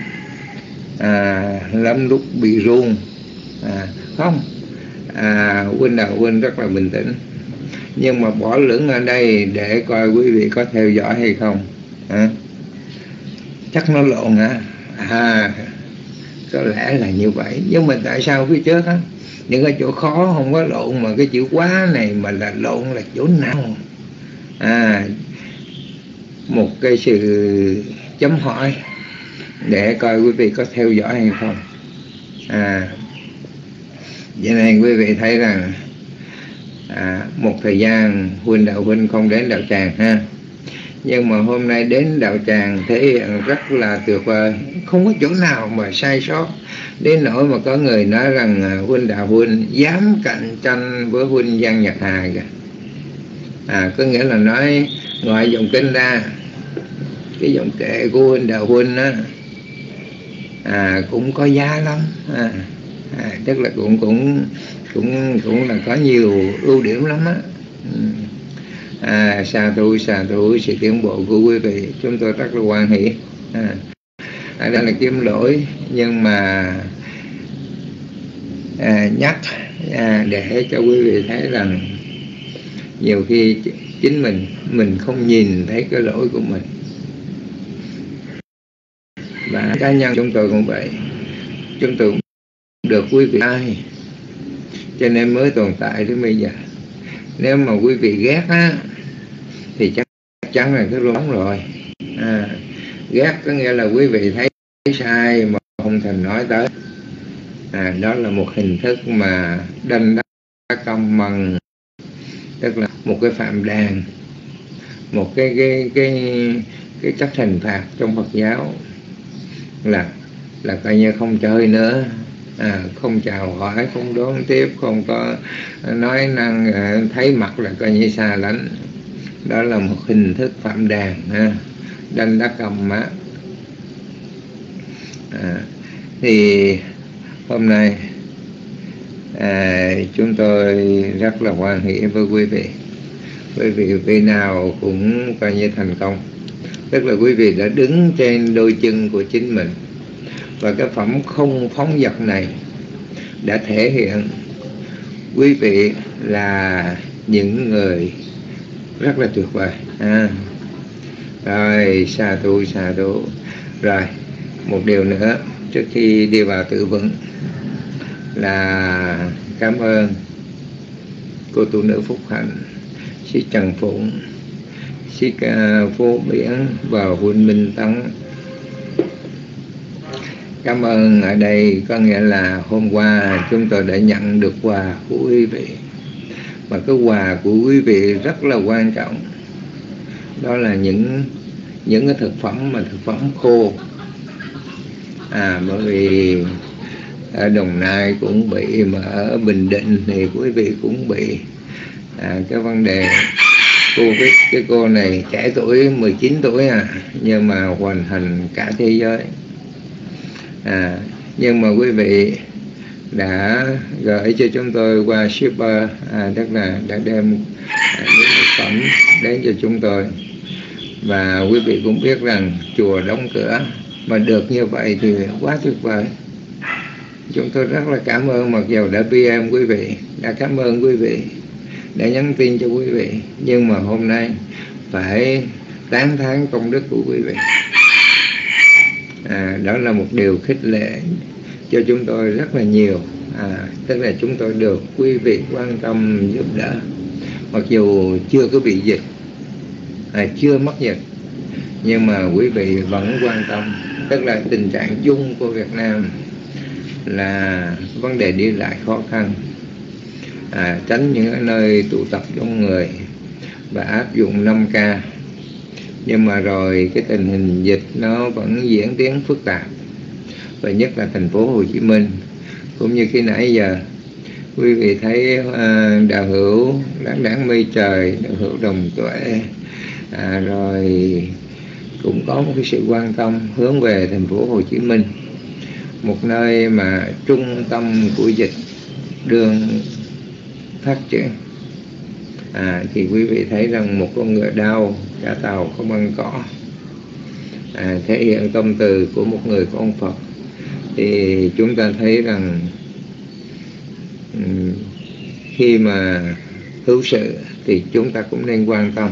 À, lắm lúc bị run, à, không, à, Huynh Đạo Huynh rất là bình tĩnh. Nhưng mà bỏ lửng ở đây để coi quý vị có theo dõi hay không, à, chắc nó lộn hả? À, có lẽ là như vậy. Nhưng mà tại sao phía trước á, những cái chỗ khó không có lộn, mà cái chữ quá này mà là lộn là chỗ nào? À, một cái sự chấm hỏi để coi quý vị có theo dõi hay không. À, vậy này quý vị thấy rằng à, một thời gian Huynh Đạo Huynh không đến đạo tràng ha, nhưng mà hôm nay đến đạo tràng thể hiện rất là tuyệt vời, không có chỗ nào mà sai sót, đến nỗi mà có người nói rằng Huynh Đạo Huynh dám cạnh tranh với Huynh Văn Nhật Hà kìa. À, có nghĩa là nói ngoài dòng kinh ra, cái dòng kệ của Huynh Đạo Huynh á, à, cũng có giá lắm, à, à, tức là cũng cũng cũng cũng là có nhiều ưu điểm lắm á. À, xa thú xa thú sự tiến bộ của quý vị, chúng tôi rất là hoan hỷ. À, ở đây là kiếm lỗi, nhưng mà à, nhắc à, để cho quý vị thấy rằng nhiều khi chính mình mình không nhìn thấy cái lỗi của mình. Và cá nhân chúng tôi cũng vậy, chúng tôi được quý vị ai cho nên mới tồn tại đến bây giờ. Nếu mà quý vị ghét á thì chắc chắn là cái lỗi rồi. À, ghét có nghĩa là quý vị thấy sai mà không thèm nói tới. À, đó là một hình thức mà đanh đá công bằng, tức là một cái phạm đàn, một cái cái cái cái chất hình phạt trong Phật giáo là là coi như không chơi nữa. À, không chào hỏi, không đón tiếp, không có nói năng, thấy mặt là coi như xa lánh. Đó là một hình thức phạm đàn ha, đanh đá cầm má. À, thì hôm nay à, chúng tôi rất là hoan hỷ với quý vị. Quý vị vị nào cũng coi như thành công, tức là quý vị đã đứng trên đôi chân của chính mình. Và cái phẩm không phóng dật này đã thể hiện quý vị là những người rất là tuyệt vời. À, rồi, sa tu, sa tu. Rồi, một điều nữa trước khi đi vào tự vấn là cảm ơn cô tu nữ Phúc Hạnh, sĩ Trần Phụng, sĩ Phố Biển và Huynh Minh Tấn. Cảm ơn ở đây có nghĩa là hôm qua chúng tôi đã nhận được quà của quý vị. Và cái quà của quý vị rất là quan trọng. Đó là những những cái thực phẩm mà thực phẩm khô. À, bởi vì ở Đồng Nai cũng bị, mà ở Bình Định thì quý vị cũng bị à, cái vấn đề Covid. Cái cô này trẻ tuổi, mười chín tuổi à, nhưng mà hoành hành cả thế giới. À, nhưng mà quý vị đã gửi cho chúng tôi qua shipper, à, tức là đã đem à, những thực phẩm đến cho chúng tôi. Và quý vị cũng biết rằng chùa đóng cửa mà được như vậy thì quá tuyệt vời. Chúng tôi rất là cảm ơn, mặc dù đã pê em quý vị, đã cảm ơn quý vị. để nhắn tin cho quý vị, nhưng mà hôm nay phải tán thán công đức của quý vị. À, đó là một điều khích lệ cho chúng tôi rất là nhiều. À, tức là chúng tôi được quý vị quan tâm giúp đỡ, mặc dù chưa có bị dịch, à, chưa mắc dịch, nhưng mà quý vị vẫn quan tâm. Tức là tình trạng chung của Việt Nam là vấn đề đi lại khó khăn, à, tránh những nơi tụ tập đông người và áp dụng năm K. Nhưng mà rồi cái tình hình dịch nó vẫn diễn tiến phức tạp, và nhất là thành phố Hồ Chí Minh. Cũng như khi nãy giờ quý vị thấy à, đạo hữu đáng đáng mây trời, đạo hữu đồng tuệ, à, rồi cũng có một cái sự quan tâm hướng về thành phố Hồ Chí Minh, một nơi mà trung tâm của dịch đường phát triển. À, thì quý vị thấy rằng một con ngựa đau cả tàu không ăn cỏ, à, thể hiện tâm từ của một người con Phật. Thì chúng ta thấy rằng um, khi mà hữu sự thì chúng ta cũng nên quan tâm.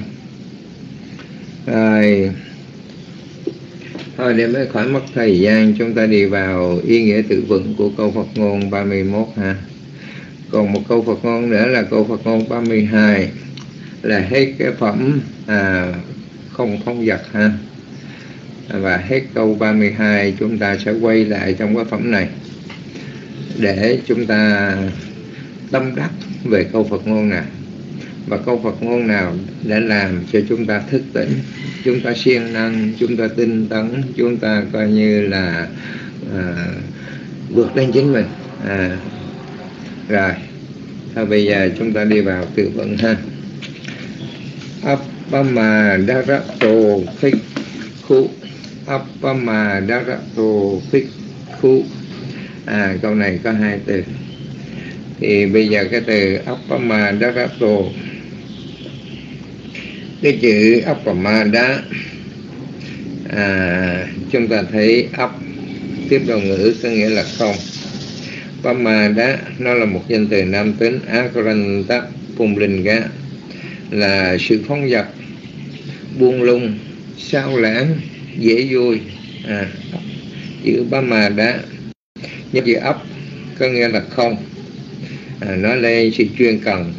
Rồi, thôi để mới khỏi mất thời gian, chúng ta đi vào ý nghĩa tự vựng của câu Phật ngôn ba mươi mốt ha. Còn một câu Phật ngôn nữa là câu Phật ngôn ba mươi hai, là hết cái phẩm à, không phong vật ha. Và hết câu ba mươi hai chúng ta sẽ quay lại trong cái phẩm này để chúng ta tâm đắc về câu Phật ngôn nào, và câu Phật ngôn nào để làm cho chúng ta thức tỉnh, chúng ta siêng năng, chúng ta tinh tấn, chúng ta coi như là à, vượt lên chính mình. À, rồi, thôi bây giờ chúng ta đi vào tự vận ha. Appama darato phikhu, Appama darato phikhu. À, câu này có hai từ. Thì bây giờ cái từ Appama darato, cái chữ Appama đá, à, chúng ta thấy ấp tiếp đầu ngữ có nghĩa là không. Pama đá nó là một danh từ nam tính. Akaranta Pumlinga là sự phóng dật, buông lung, sao lãng, dễ vui. À, chữ Pama đá nhất chữ ấp có nghĩa là không, à, nói lên sự chuyên cần,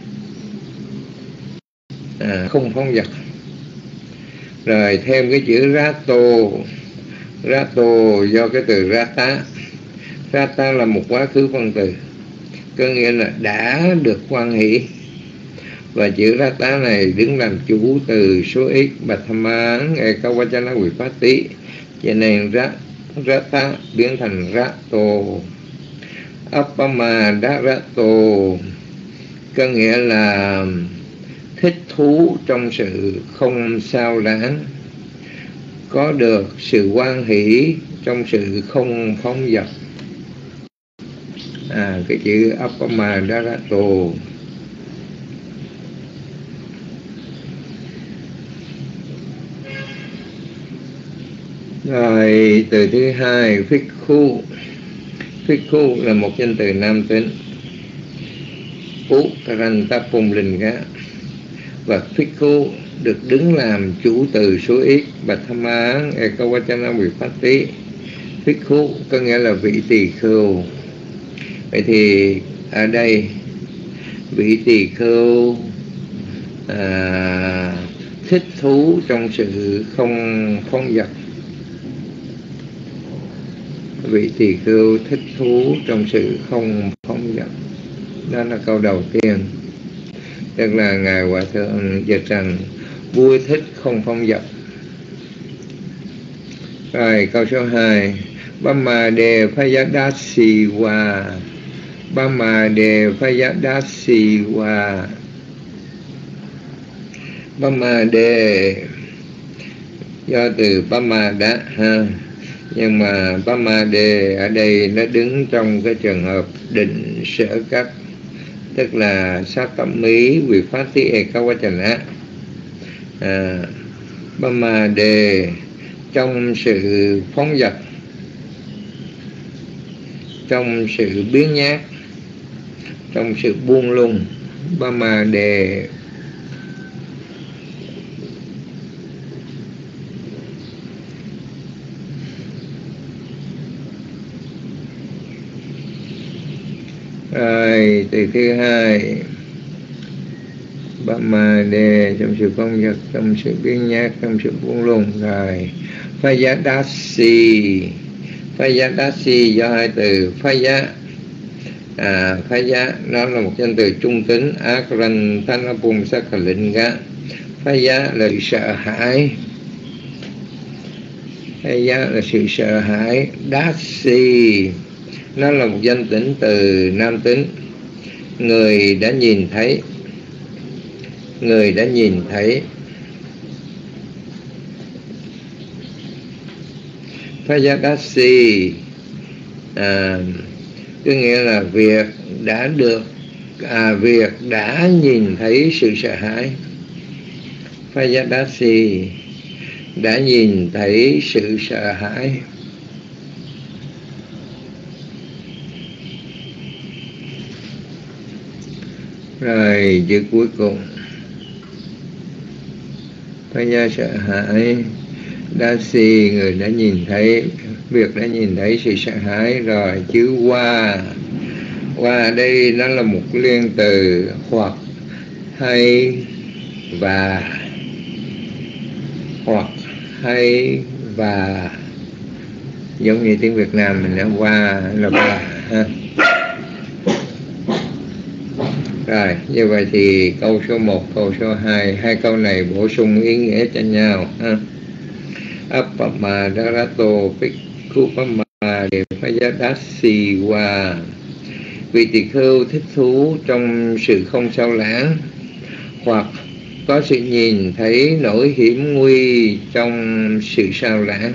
à, không phóng dật. Rồi thêm cái chữ rato, rato do cái từ rata. Rata là một quá khứ phân từ, có nghĩa là đã được hoan hỷ. Và chữ rata này đứng làm chủ từ số ít bạch tham án ekawachana vipatti, cho nên rata biến thành rato. Appama darato có nghĩa là thích thú trong sự không sao lãng, có được sự hoan hỷ trong sự không phóng dật. À, cái chữ Appama darato. Rồi từ thứ hai, phikhu. Phikhu là một danh từ nam tính. Ukaranta Pumlinga. Và phikhu được đứng làm chủ từ số ít bạch tham án ekawachana vipatti. Phikhu có nghĩa là vị tỳ khưu. Vậy thì ở đây vị tỳ khưu à, thích thú trong sự không phóng dật. Vị tỳ khưu thích thú trong sự không phóng dật. Đó là câu đầu tiên. Tức là Ngài Hòa Thượng dịch rằng vui thích không phóng dật. Rồi câu số hai, Bama de Phayadasiwa. Bama de Phayadasiwa. Bama de do từ Bama đá ha. Nhưng mà Bama de ở đây nó đứng trong cái trường hợp định sở cách, tức là sát tâm ý vipatti ekawachana. À, Bama de trong sự phóng dật, trong sự biến nhát, trong sự buông lung, ba ma đề. Rồi từ thứ hai, ba ma đề trong sự phong dật, trong sự biến nhát, trong sự buông lung. Rồi Phayadasi, Phayadasi do hai từ Phaya, à, Phaya nó là một danh từ trung tính. Akran Thanapum Sakhalinga. Phaya là sự sợ hãi, Phaya là sự sợ hãi. Dasi nó là một danh tính từ nam tính, người đã nhìn thấy, người đã nhìn thấy. Phayadasi à, có nghĩa là việc đã được, à, việc đã nhìn thấy sự sợ hãi. Phayadasi đã nhìn thấy sự sợ hãi. Rồi chữ cuối cùng, Phaya sợ hãi, Dasi người đã nhìn thấy, việc đã nhìn thấy sự sợ hãi. Rồi chữ qua, qua đây nó là một liên từ hoặc, hay, và, hoặc, hay, và, giống như tiếng Việt Nam mình nói qua là và ha. Rồi, như vậy thì câu số một, câu số hai, hai câu này bổ sung ý nghĩa cho nhau ha. Appama Darato Bhikkhupama Devayadasi Wa. Vị tỳ khưu thích thú trong sự không sao lãng, hoặc có sự nhìn thấy nỗi hiểm nguy trong sự sao lãng.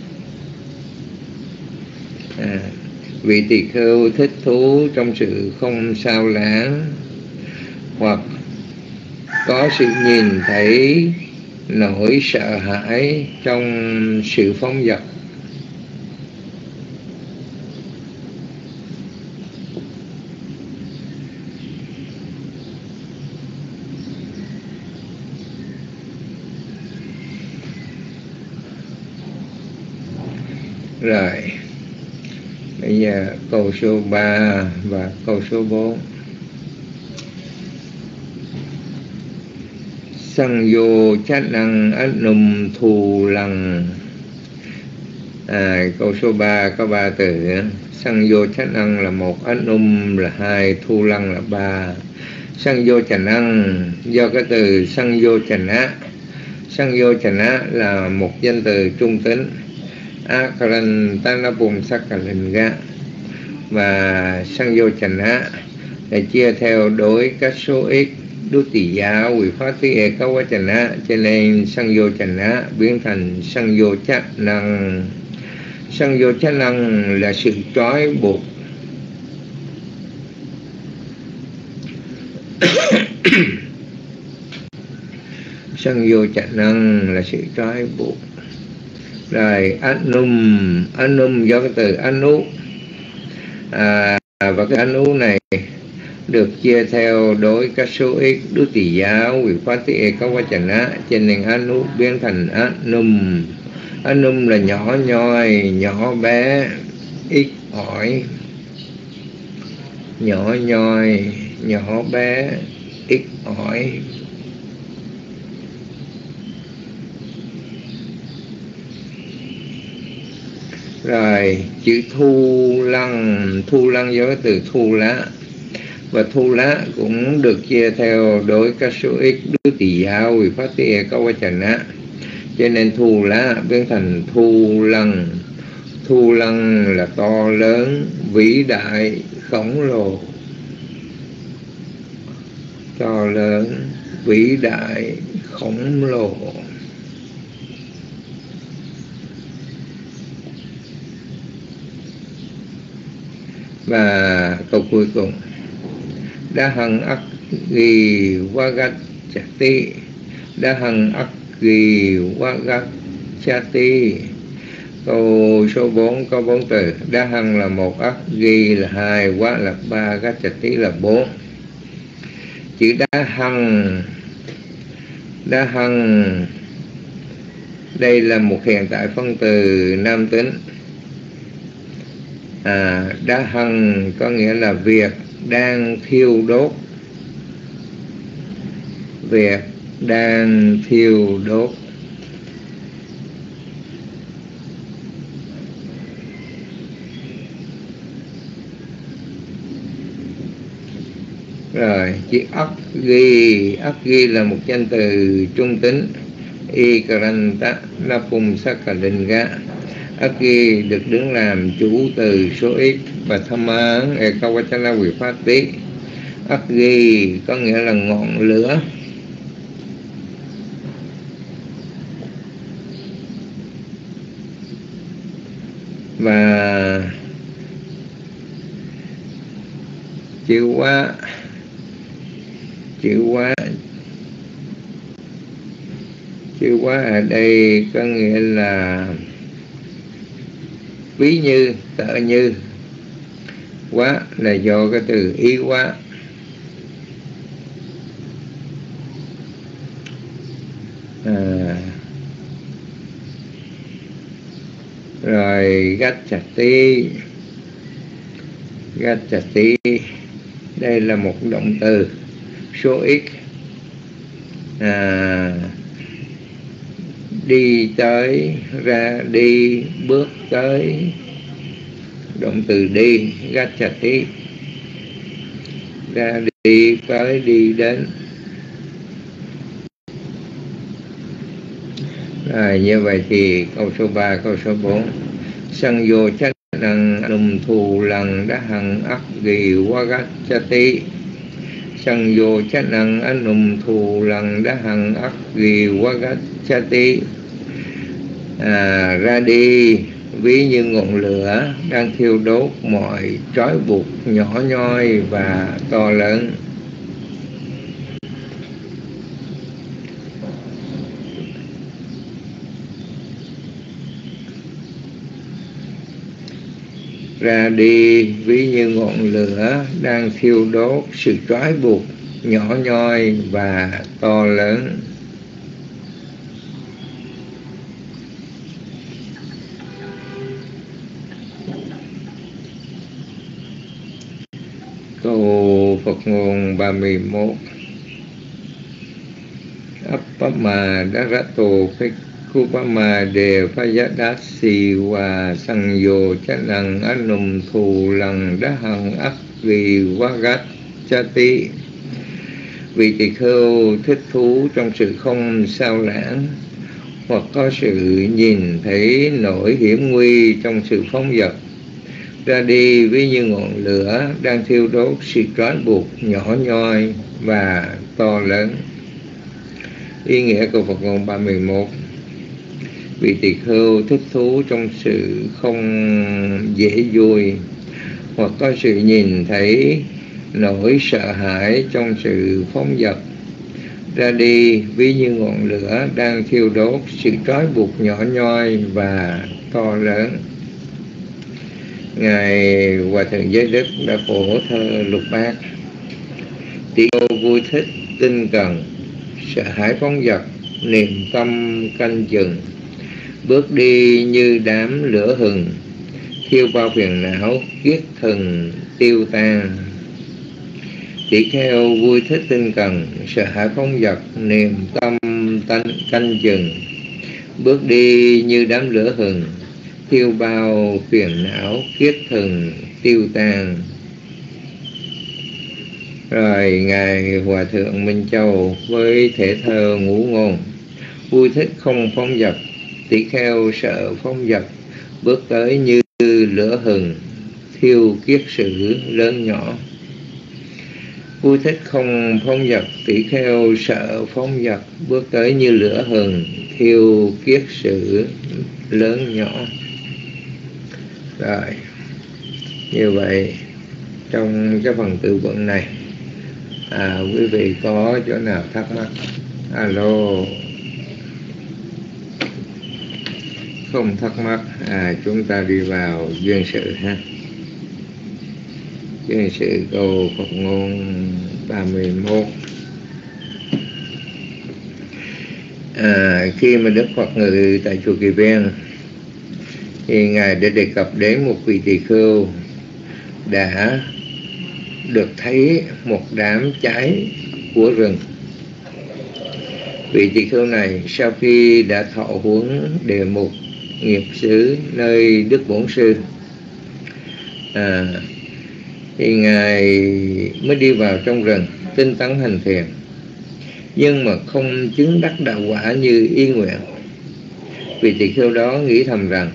À, vị tỳ khưu thích thú trong sự không sao lãng, hoặc có sự nhìn thấy nỗi sợ hãi trong sự phóng dật. Rồi, bây giờ câu số ba và câu số bốn. Sang vô chát năng anum thù lăng. À, câu số ba có ba từ. Sang vô chát năng là một, anum là hai, thu lăng là ba. Sang vô chà năng do cái từ sang vô chà ná. Sang vô chà ná là một danh từ trung tính. Akaran Tanapum Sakhalinga. Và sang vô chà ná là chia theo đối các số ít. Đút tỳ giá quỷ phát tí e các quá chành á, cho nên sang vô chành á biến thành sang vô chắc năng. Sang vô chắc năng là sự trói buộc. Sang vô chắc năng là sự trói buộc. Rồi anum, anum do cái từ anu, à, và cái anu này được chia theo đối các số ít. Đút tỳ giá quỷ phát tí e các quá chành á, cho nên anu biến thành anum. Anum là nhỏ nhoi, nhỏ bé, ít ỏi. Nhỏ nhoi, nhỏ bé, ít ỏi. Rồi chữ thu lăng, thu lăng do cái từ thu lá. Và thu lá cũng được chia theo đối các số ít. Đút tỳ giá quỷ phát tí e các quá chành á, cho nên thu lá biến thành thu lăng. Thu lăng là to lớn, vĩ đại, khổng lồ. To lớn, vĩ đại, khổng lồ. Và câu cuối cùng, đa hằng ắc ghi wagat chati. Đa hằng ắc ghi wagat chati. Câu số bốn có bốn từ. Đa hằng là một, ắc ghi là hai, quá là ba, gắt chati là bốn. chữ đá hằng. Đá hằng đây là một hiện tại phân từ nam tính. à, Đá hằng có nghĩa là việc đang thiêu đốt. Việc đang thiêu đốt. Rồi chữ ắc ghi. Ắc ghi là một danh từ trung tính. Y karanta napum sakalinga. Ắc ghi được đứng làm chủ từ số ít và tham án ekawachana vipati. Ắc ghi có nghĩa là ngọn lửa. Và chữ quá. Chữ quá Chữ quá ở đây có nghĩa là ví như, tợ như. Quá là do cái từ ý quá. à, Rồi gắt chặt tí. Gắt chặt tí đây là một động từ số ít. à, Đi tới, ra đi, bước tới. Động từ đi, gắt chặt tí. Ra đi, tới, đi đến. Rồi như vậy thì câu số ba, câu số bốn. Sang vô chắc năng lùm thù lần đá hằng ắc ghi quá gắt chát tí. Sang vô chắc năng anh lùm thù lần đá hằng ắc ghi quá gắt chát tí. à, Ra đi ví như ngọn lửa đang thiêu đốt mọi trói buộc nhỏ nhoi và to lớn. Ra đi ví như ngọn lửa đang thiêu đốt sự trói buộc nhỏ nhoi và to lớn. Câu Phật ngôn ba mươi mốt. Appama Darato Phikupama De Phayadasi Wa Sangyo Chanang Anum Thù Lằng Đá Hằng Ắc Vì Vagat Chati. Vị tỳ khưu thích thú trong sự không sao lãng, hoặc có sự nhìn thấy nỗi hiểm nguy trong sự phóng dật. Ra đi ví như ngọn lửa đang thiêu đốt sự trói buộc nhỏ nhoi và to lớn. Ý nghĩa câu Phật ngôn ba mươi mốt. Vị tỳ khưu thích thú trong sự không dễ vui, hoặc có sự nhìn thấy nỗi sợ hãi trong sự phóng dật. Ra đi ví như ngọn lửa đang thiêu đốt sự trói buộc nhỏ nhoi và to lớn. Ngài Hòa Thượng Giới Đức đã phổ thơ lục bát. Tỳ khưu vui thích tinh cần, sợ hãi phóng dật, niềm tâm canh chừng, bước đi như đám lửa hừng, thiêu bao phiền não, kiết thần tiêu tan. Tỷ kheo vui thích tinh cần, sợ hãi phóng dật, niềm tâm tanh canh chừng, bước đi như đám lửa hừng, thiêu bao phiền não, kiết thần tiêu tan. Rồi Ngài Hòa Thượng Minh Châu với thể thơ ngũ ngôn. Vui thích không phóng dật, tỷ kheo sợ phóng dật, bước tới như lửa hừng, thiêu kiết sử lớn nhỏ. Vui thích không phóng dật, tỷ kheo sợ phóng dật, bước tới như lửa hừng, thiêu kiết sử lớn nhỏ. Rồi, như vậy trong cái phần tự vận này, à, quý vị có chỗ nào thắc mắc? Alo. Không thắc mắc, à, chúng ta đi vào duyên sự ha. Duyên sự câu Phật ngôn ba mười một. À, khi mà Đức Phật ngự tại chùa Kỳ Viên thì Ngài đã đề cập đến một vị tỳ khưu đã được thấy một đám cháy của rừng. Vị tỳ khưu này sau khi đã thọ huấn đề mục nghiệp xứ nơi Đức Bổn Sư, à, thì Ngài mới đi vào trong rừng tinh tấn hành thiền, nhưng mà không chứng đắc đạo quả như ý nguyện. Vị tỳ khưu đó nghĩ thầm rằng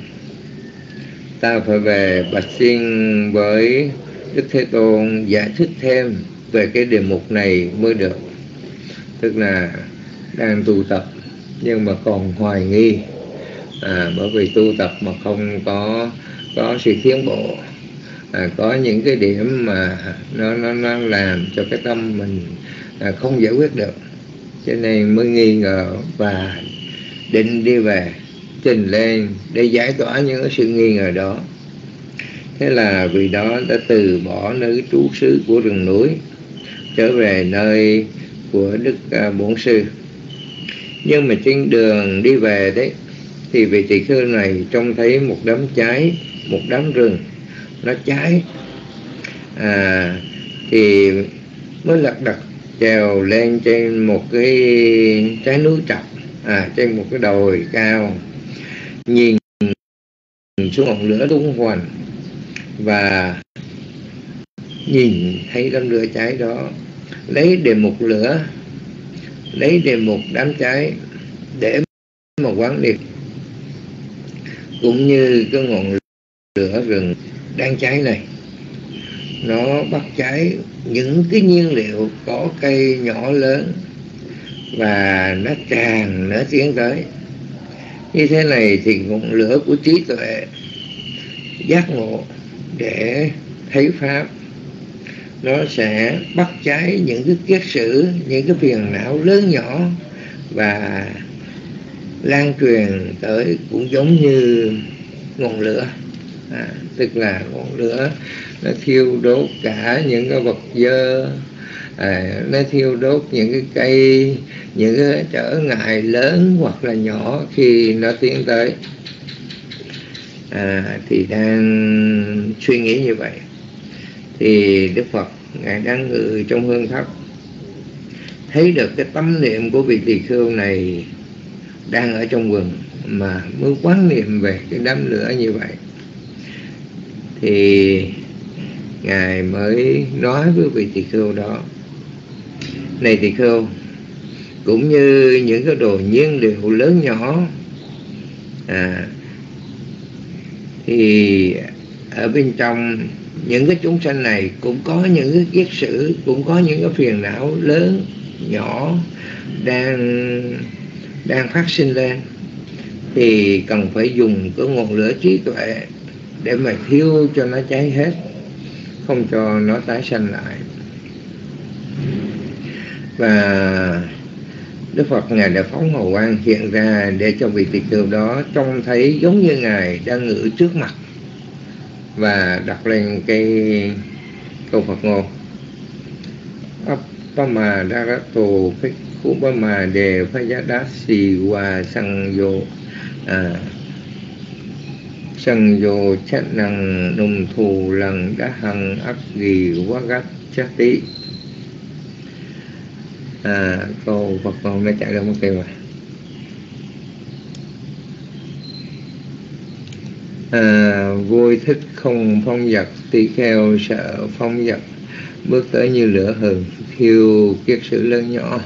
ta phải về bạch xin với Đức Thế Tôn giải thích thêm về cái đề mục này mới được. Tức là đang tu tập nhưng mà còn hoài nghi, à, bởi vì tu tập mà không có có sự tiến bộ, à, có những cái điểm mà nó nó nó làm cho cái tâm mình à, không giải quyết được, cho nên mới nghi ngờ và định đi về trình lên để giải tỏa những cái sự nghi ngờ đó. Thế là vị đó đã từ bỏ nơi trú xứ của rừng núi, trở về nơi của Đức Bổn Sư. Nhưng mà trên đường đi về đấy thì vị tỳ khưu này trông thấy một đám cháy, một đám rừng nó cháy, à, thì mới lật đật trèo lên trên một cái trái núi trọc, à, trên một cái đồi cao, nhìn xuống ngọn lửa tung hoành và nhìn thấy đám lửa cháy đó, lấy đề mục lửa, lấy đề mục đám cháy để mà quán niệm, cũng như cái ngọn lửa rừng đang cháy này nó bắt cháy những cái nhiên liệu cỏ cây nhỏ lớn và nó tràn, nó tiến tới. Như thế này thì ngọn lửa của trí tuệ giác ngộ để thấy pháp nó sẽ bắt cháy những cái kiết sử, những cái phiền não lớn nhỏ và lan truyền tới, cũng giống như ngọn lửa, à, tức là ngọn lửa nó thiêu đốt cả những cái vật dơ, à, nó thiêu đốt những cái cây, những cái trở ngại lớn hoặc là nhỏ khi nó tiến tới. À, thì đang suy nghĩ như vậy thì Đức Phật Ngài đang ngự trong hương thấp, thấy được cái tâm niệm của vị tỳ khưu này đang ở trong vườn mà mới quán niệm về cái đám lửa như vậy, thì Ngài mới nói với vị tỳ khưu đó: này tỳ khưu, cũng như những cái đồ nhiên liệu lớn nhỏ, à, thì ở bên trong những cái chúng sanh này cũng có những cái kiết sử, cũng có những cái phiền não lớn nhỏ đang đang phát sinh lên, thì cần phải dùng cái ngọn lửa trí tuệ để mà thiêu cho nó cháy hết, không cho nó tái sanh lại. Và Đức Phật Ngài đã phóng hào quang hiện ra để cho vị tỳ khưu đó trông thấy giống như Ngài đang ngự trước mặt, và đặt lên cái câu Phật ngôn: Appama Darato Phikkhupama De Phayadasi Wa Sangyo à, Sangyo Chát Năng Nung Thù Lăng Đá Hằng Ác Ghi Quá Gắt Chát Tí. À, câu Phật ngôn nó chạy ra một kêu à, vui thích không phong dật, tỳ kheo sợ phong dật, bước tới như lửa hừng, thiêu kiết sử lớn nhỏ.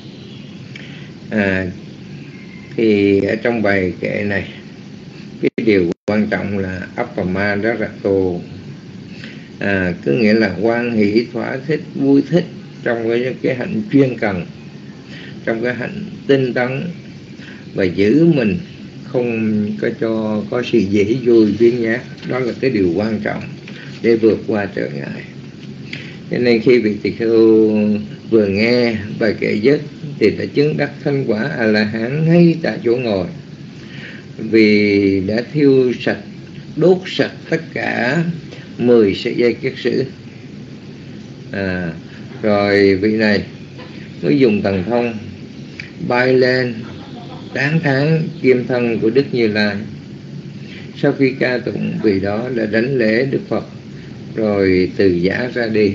À, thì ở trong bài kệ này, cái điều quan trọng là Appama Darato, à, có nghĩa là hoan hỷ, thỏa thích, vui thích trong cái, cái hạnh chuyên cần, trong cái hạnh tinh tấn, và giữ mình không có cho có sự dễ vui biến nhát. Đó là cái điều quan trọng để vượt qua trở ngại. Cho nên khi vị tỳ khưu vừa nghe bài kệ dứt thì đã chứng đắc thanh quả A La Hán ngay tại chỗ ngồi, vì đã thiêu sạch, đốt sạch tất cả mười sợi dây kiết sử, à, Rồi vị này mới dùng thần thông bay lên tán thán kim thân của Đức Như Lai. Sau khi ca tụng, vị đó đã đánh lễ Đức Phật rồi từ giả ra đi.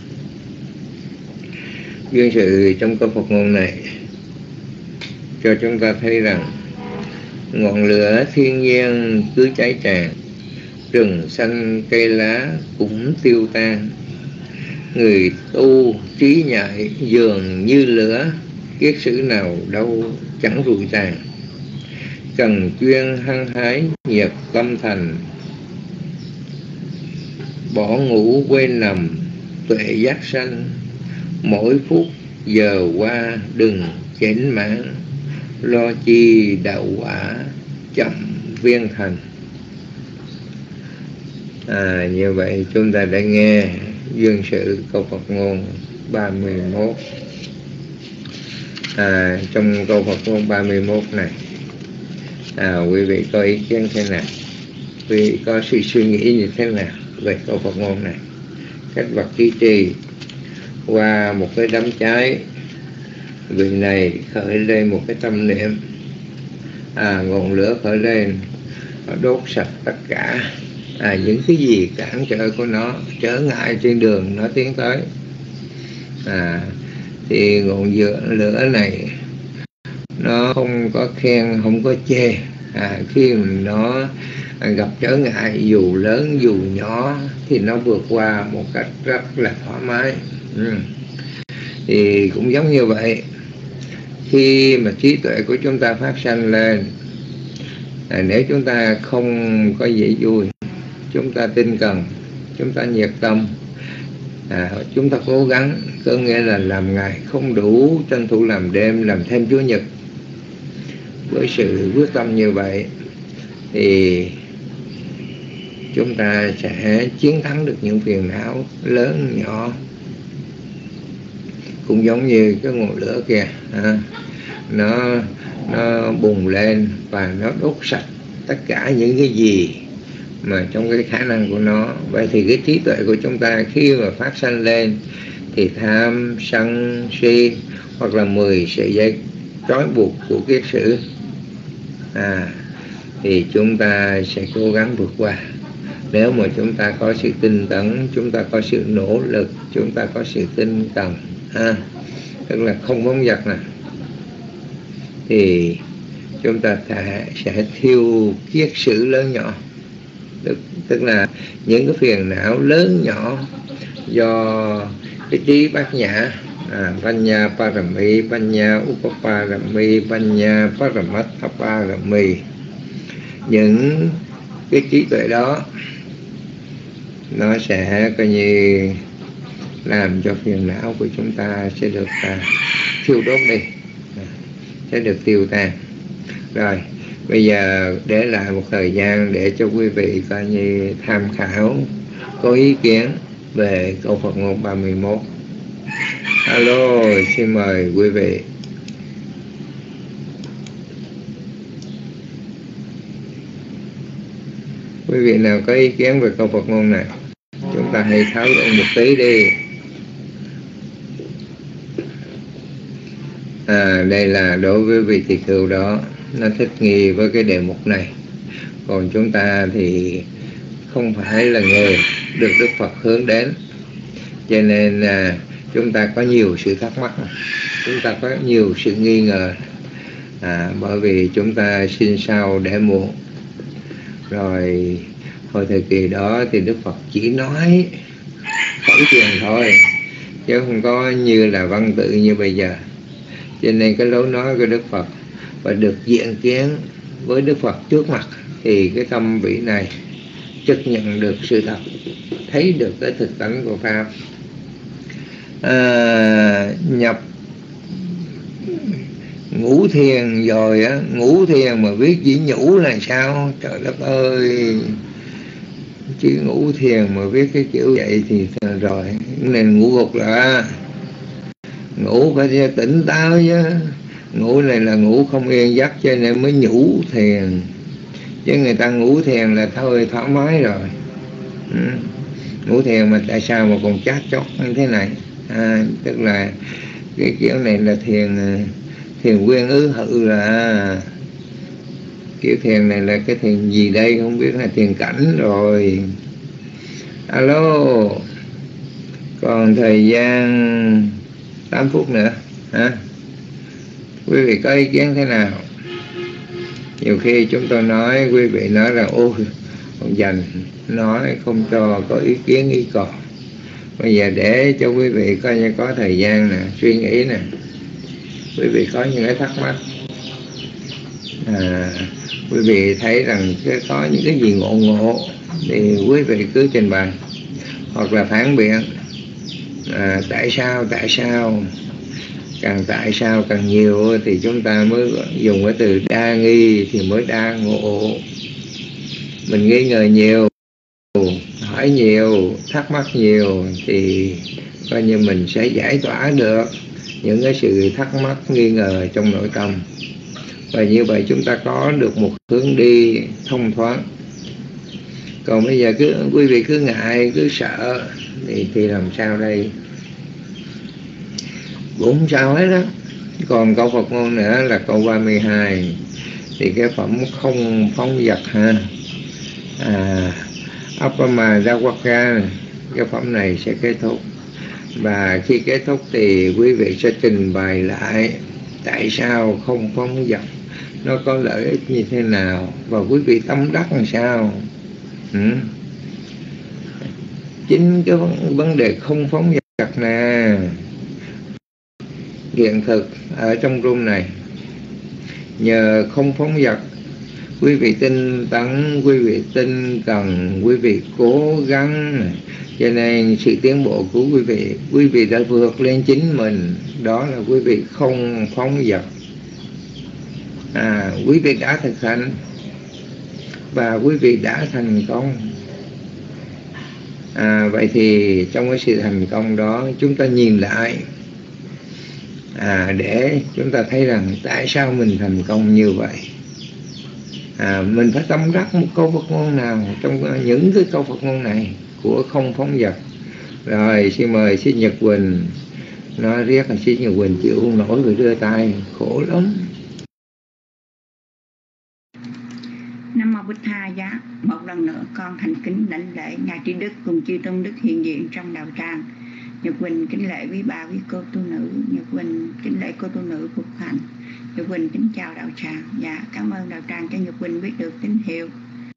Duyên sự trong câu Phật ngôn này cho chúng ta thấy rằng ngọn lửa thiên nhiên cứ cháy tràn, rừng xanh cây lá cũng tiêu tan. Người tu trí nhạy dường như lửa, kiết sử nào đâu chẳng rụi tàn. Cần chuyên hăng hái nhiệt tâm thành, bỏ ngủ quên nằm tuệ giác sanh. Mỗi phút giờ qua đừng chểnh mãn, lo chi đạo quả chậm viên thành. À, như vậy chúng ta đã nghe duyên sự câu Phật ngôn ba mươi mốt. À, trong câu Phật ngôn ba mươi mốt này, à, quý vị có ý kiến thế nào? Quý vị có sự suy nghĩ như thế nào về câu Phật ngôn này? Cách vật ký trì qua một cái đám cháy, vị này khởi lên một cái tâm niệm, à, ngọn lửa khởi lên, nó đốt sạch tất cả à, những cái gì cản trở của nó, trở ngại trên đường nó tiến tới. À, thì ngọn lửa này nó không có khen, không có chê. À, khi mà nó gặp trở ngại dù lớn dù nhỏ thì nó vượt qua một cách rất là thoải mái. Ừ. Thì cũng giống như vậy, khi mà trí tuệ của chúng ta phát sanh lên, à, nếu chúng ta không có dễ vui, chúng ta tinh cần, chúng ta nhiệt tâm, à, chúng ta cố gắng, có nghĩa là làm ngày không đủ, tranh thủ làm đêm, làm thêm Chủ nhật. Với sự quyết tâm như vậy thì chúng ta sẽ chiến thắng được những phiền não lớn nhỏ. Cũng giống như cái ngọn lửa kia, à, nó nó bùng lên và nó đốt sạch tất cả những cái gì mà trong cái khả năng của nó. Vậy thì cái trí tuệ của chúng ta khi mà phát sanh lên thì tham, sân, si hoặc là mười sợi dây trói buộc của kiết sử, à, thì chúng ta sẽ cố gắng vượt qua. Nếu mà chúng ta có sự tinh tấn, chúng ta có sự nỗ lực, chúng ta có sự tinh cần, à, tức là không phóng dật nè, thì chúng ta sẽ, sẽ thiêu kiết sử lớn nhỏ. Tức, tức là những cái phiền não lớn nhỏ do cái trí bát nhã, à, Panya Parami, Panya Upaparami, Panya Paramatthaparami, những cái trí tuệ đó nó sẽ coi như làm cho phiền não của chúng ta sẽ được à, thiêu đốt đi, à, sẽ được tiêu tan. Rồi bây giờ để lại một thời gian để cho quý vị coi như tham khảo, có ý kiến về câu Phật ngôn ba mươi mốt. Alo, xin mời quý vị. Quý vị nào có ý kiến về câu Phật ngôn này, chúng ta hãy thảo luận một tí đi. À, đây là đối với vị tỳ khưu đó, nó thích nghi với cái đề mục này. Còn chúng ta thì không phải là người được Đức Phật hướng đến, cho nên à, chúng ta có nhiều sự thắc mắc, chúng ta có nhiều sự nghi ngờ, à, bởi vì chúng ta sinh sau đẻ muộn. Rồi hồi thời kỳ đó thì Đức Phật chỉ nói khẩu truyền thôi, chứ không có như là văn tự như bây giờ. Cho nên cái lối nói của Đức Phật và được diện kiến với Đức Phật trước mặt thì cái tâm vị này chấp nhận được sự thật, thấy được cái thực tánh của Pháp. À, nhập ngũ thiền rồi á, ngũ thiền mà viết chỉ nhũ là sao? Trời đất ơi, chứ ngũ thiền mà viết cái kiểu vậy thì rồi nên ngũ gục là ngủ phải tỉnh táo chứ. Ngủ này là ngủ không yên giấc cho nên mới nhũ thiền, chứ người ta ngủ thiền là thôi thoải mái rồi. Ừ. Ngủ thiền mà tại sao mà còn chát chóc như thế này? À, tức là cái kiểu này là thiền thiền quyên ứ hự là kiểu thiền này là cái thiền gì đây không biết, là thiền cảnh rồi. Alo, còn thời gian tám phút nữa hả? Quý vị có ý kiến thế nào? Nhiều khi chúng tôi nói quý vị nói là ôi không dành, nói không cho có ý kiến ý còn. Bây giờ để cho quý vị coi như có thời gian nè, suy nghĩ nè, quý vị có những cái thắc mắc, à, quý vị thấy rằng có những cái gì ngộ ngộ thì quý vị cứ trình bày hoặc là phản biện. À, tại sao tại sao càng tại sao càng nhiều thì chúng ta mới dùng cái từ đa nghi thì mới đa ngộ. Mình nghi ngờ nhiều, hỏi nhiều, thắc mắc nhiều thì coi như mình sẽ giải tỏa được những cái sự thắc mắc nghi ngờ trong nội tâm, và như vậy chúng ta có được một hướng đi thông thoáng. Còn bây giờ cứ quý vị cứ ngại, cứ sợ thì, thì làm sao đây? Cũng không sao hết đó. Còn câu Phật ngôn nữa là câu ba mươi hai, thì cái phẩm không phóng dật ha, à, Appama Dawaka, cái phẩm này sẽ kết thúc. Và khi kết thúc thì quý vị sẽ trình bày lại tại sao không phóng dật, nó có lợi ích như thế nào, và quý vị tâm đắc làm sao. ừ. Chính cái vấn đề không phóng dật nè, hiện thực ở trong room này, nhờ không phóng dật, quý vị tinh tấn, quý vị tinh cần, quý vị cố gắng, cho nên sự tiến bộ của quý vị, quý vị đã vượt lên chính mình, đó là quý vị không phóng dật. À, quý vị đã thực hành và quý vị đã thành công. À, vậy thì trong cái sự thành công đó chúng ta nhìn lại, à, để chúng ta thấy rằng tại sao mình thành công như vậy. À, mình phải tâm đắc một câu Phật ngôn nào trong những cái câu Phật ngôn này của không phóng dật. Rồi xin mời Sư Nhật Quỳnh. Nói riết là Sư Nhật Quỳnh chịu không nổi rồi đưa tay, khổ lắm. Nam Mô Bích Tha Giá. Một lần nữa con thành kính đảnh lễ Ngài Trí Đức cùng chư tôn đức hiện diện trong đạo tràng. Nhật Quỳnh kính lễ quý bà quý cô tu nữ. Nhật Quỳnh kính lễ cô tu nữ Phục Hạnh. Nhật Quỳnh kính chào đạo tràng. Dạ, cảm ơn đạo tràng cho Nhật Quỳnh biết được tín hiệu.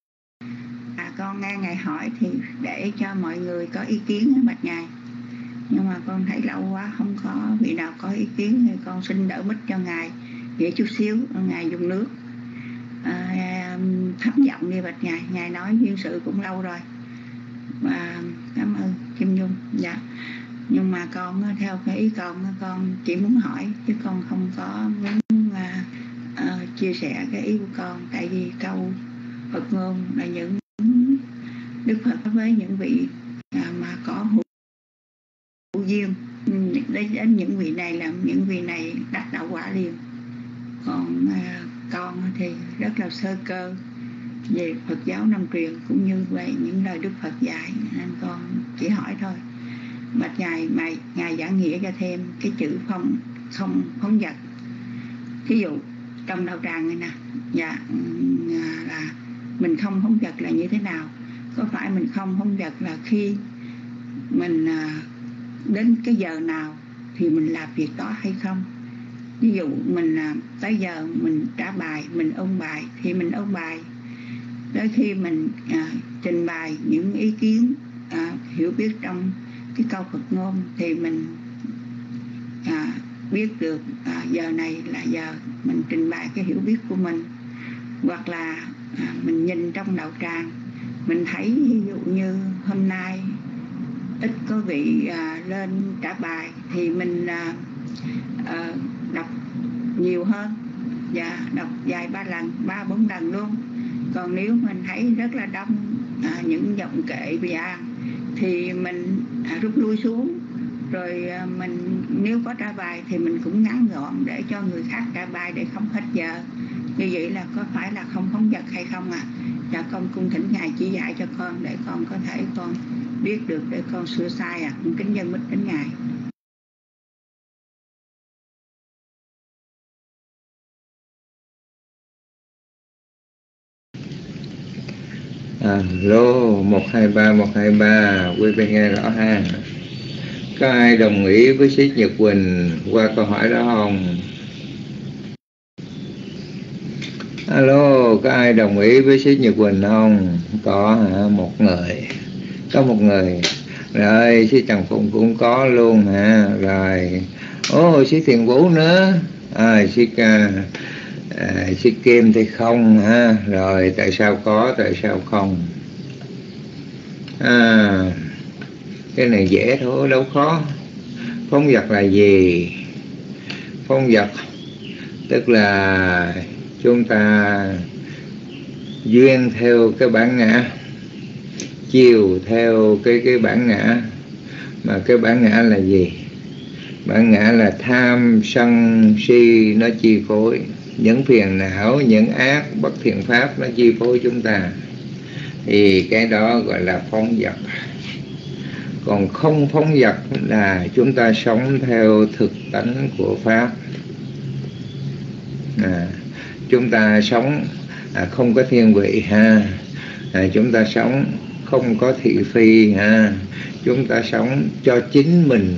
À, con nghe Ngài hỏi thì để cho mọi người có ý kiến bạch Ngài. Nhưng mà con thấy lâu quá không có vị nào có ý kiến thì con xin đỡ mic cho Ngài để chút xíu, Ngài dùng nước à, thấp giọng đi bạch Ngài. Ngài nói duyên sự cũng lâu rồi. Và cảm ơn Kim Nhung. Dạ. Nhưng mà con theo cái ý con, con chỉ muốn hỏi chứ con không có muốn uh, uh, chia sẻ cái ý của con. Tại vì câu Phật ngôn là những Đức Phật với những vị uh, mà có hữu duyên, đến những vị này là những vị này đắc đạo quả liền. Còn uh, con thì rất là sơ cơ về Phật giáo năm truyền cũng như vậy những lời Đức Phật dạy, nên con chỉ hỏi thôi. Bạch Ngài, mày, Ngài giảng nghĩa cho thêm cái chữ phong, không phóng dật. Thí dụ trong đạo tràng này nè, dạ, là mình không phóng dật là như thế nào? Có phải mình không phóng dật là khi mình đến cái giờ nào thì mình làm việc đó hay không? Ví dụ mình tới giờ mình trả bài, mình ôn bài thì mình ôn bài. Tới khi mình à, trình bày những ý kiến à, hiểu biết trong cái câu Phật ngôn thì mình à, biết được à, giờ này là giờ mình trình bày cái hiểu biết của mình. Hoặc là à, mình nhìn trong đạo tràng, mình thấy ví dụ như hôm nay ít có vị à, lên trả bài thì mình à, à, đọc nhiều hơn, và đọc vài ba lần, ba bốn lần luôn. Còn nếu mình thấy rất là đông à, những giọng kệ bìa thì mình à, rút lui xuống. Rồi à, mình nếu có trả bài thì mình cũng ngắn gọn để cho người khác trả bài để không hết giờ. Như vậy là có phải là không phóng dật hay không à? Và con cung thỉnh Ngài chỉ dạy cho con để con có thể con biết được để con sửa sai à. Con kính dân mít đến Ngài. Alo, một hai ba một hai ba, quý vị nghe rõ ha. Có ai đồng ý với Sĩ Nhật Quỳnh qua câu hỏi đó không? Alo, có ai đồng ý với Sĩ Nhật Quỳnh không? Có hả? Một người. Có một người. Rồi, Sĩ Trần Phụng cũng có luôn hả? Rồi. Ồ, Sĩ Thiền Vũ nữa. À, Sĩ Ca... À, Sĩ Kim thì không ha. Rồi, tại sao có, tại sao không? À, cái này dễ thôi, đâu khó. Phóng dật là gì? Phóng dật tức là chúng ta duyên theo cái bản ngã, chiều theo cái cái bản ngã. Mà cái bản ngã là gì? Bản ngã là tham sân si nó chi phối, những phiền não, những ác bất thiện pháp nó chi phối chúng ta, thì cái đó gọi là phóng dật. Còn không phóng dật là chúng ta sống theo thực tánh của pháp. À, chúng ta sống à, không có thiên vị ha. À, chúng ta sống không có thị phi ha. Chúng ta sống cho chính mình.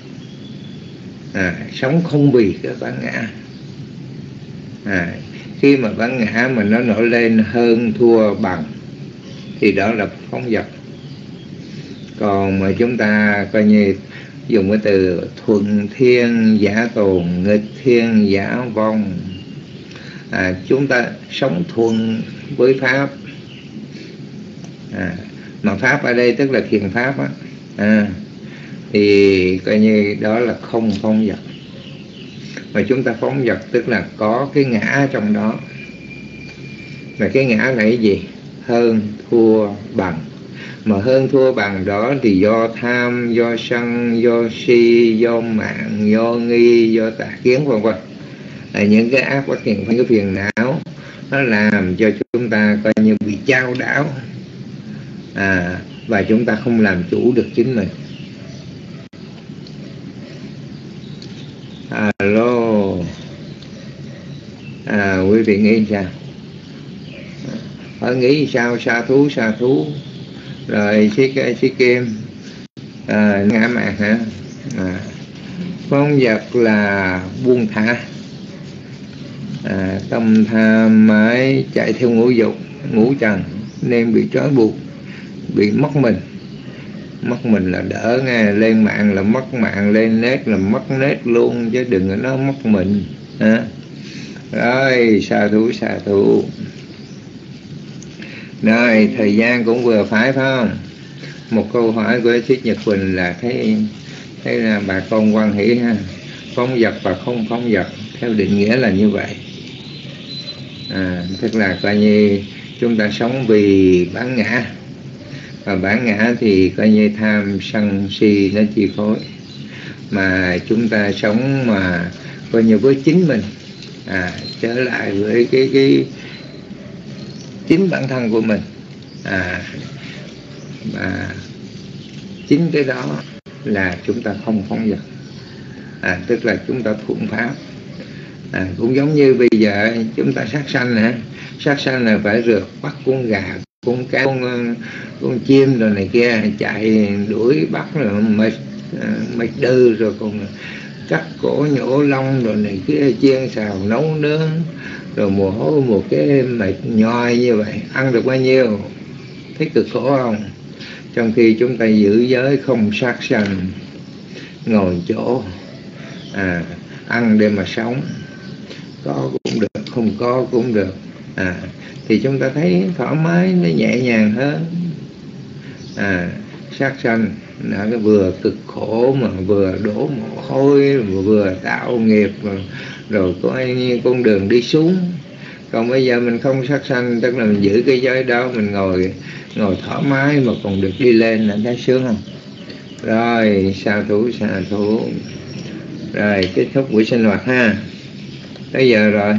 À, sống không vì cái bản ngã. À, khi mà bản ngã mà nó nổi lên hơn thua bằng thì đó là phóng dật. Còn mà chúng ta coi như dùng cái từ thuận thiên giả tồn, nghịch thiên giả vong. À, chúng ta sống thuận với pháp. À, mà pháp ở đây tức là thiện pháp á. À, thì coi như đó là không phóng dật. Mà chúng ta phóng dật tức là có cái ngã trong đó. Mà cái ngã là cái gì? Hơn thua bằng. Mà hơn thua bằng đó thì do tham, do sân, do si, do mạng, do nghi, do tà kiến vân vân. À, những cái ác bất thiện, cái phiền não nó làm cho chúng ta coi như bị chao đảo. À, và chúng ta không làm chủ được chính mình. Alo. À, quý vị nghĩ sao? Phải nghĩ sao? Sa thú, sa thú. Rồi Sĩ Sĩ Kim à, ngã mạn hả? À, phóng dật là buông thả. À, tâm tham mãi chạy theo ngũ dục, ngũ trần nên bị trói buộc, bị mất mình. Mất mình là đỡ nghe, lên mạng là mất mạng, lên nét là mất nét luôn, chứ đừng có nói mất mình. À, rồi sa thú, sa thú. Rồi, thời gian cũng vừa phải phải không? Một câu hỏi của Sĩ Nhật Quỳnh là thấy thấy là bà con quan hỷ ha. Phóng dật và không phóng dật theo định nghĩa là như vậy. À, tức là coi như chúng ta sống vì bản ngã. Và bản ngã thì coi như tham sân si nó chi phối. Mà chúng ta sống mà coi như với chính mình. À, trở lại với cái cái chính bản thân của mình. À, mà chính cái đó là chúng ta không phóng dật. À, tức là chúng ta thuận pháp. À, cũng giống như bây giờ chúng ta sát sanh hả? Sát sanh là phải rượt bắt con gà, con cá, con, con chim rồi này kia, chạy đuổi bắt rồi mệt mệt đừ, rồi còn cắt cổ nhổ lông rồi này kia, chiên xào nấu nướng, rồi mùa hôi một cái mệt nhoi như vậy, ăn được bao nhiêu? Thấy cực khổ không? Trong khi chúng ta giữ giới không sát sanh, ngồi chỗ à, ăn để mà sống, có cũng được, không có cũng được. À, thì chúng ta thấy thoải mái, nó nhẹ nhàng hơn. À, sát sanh nó vừa cực khổ mà vừa đổ mồ hôi, vừa tạo nghiệp, rồi, rồi có như con đường đi xuống. Còn bây giờ mình không sát sanh, tức là mình giữ cái giới đó, mình ngồi ngồi thoải mái mà còn được đi lên, là thấy sướng không? Rồi, sa thú, sa thú. Rồi, kết thúc buổi sinh hoạt ha. Tới giờ rồi.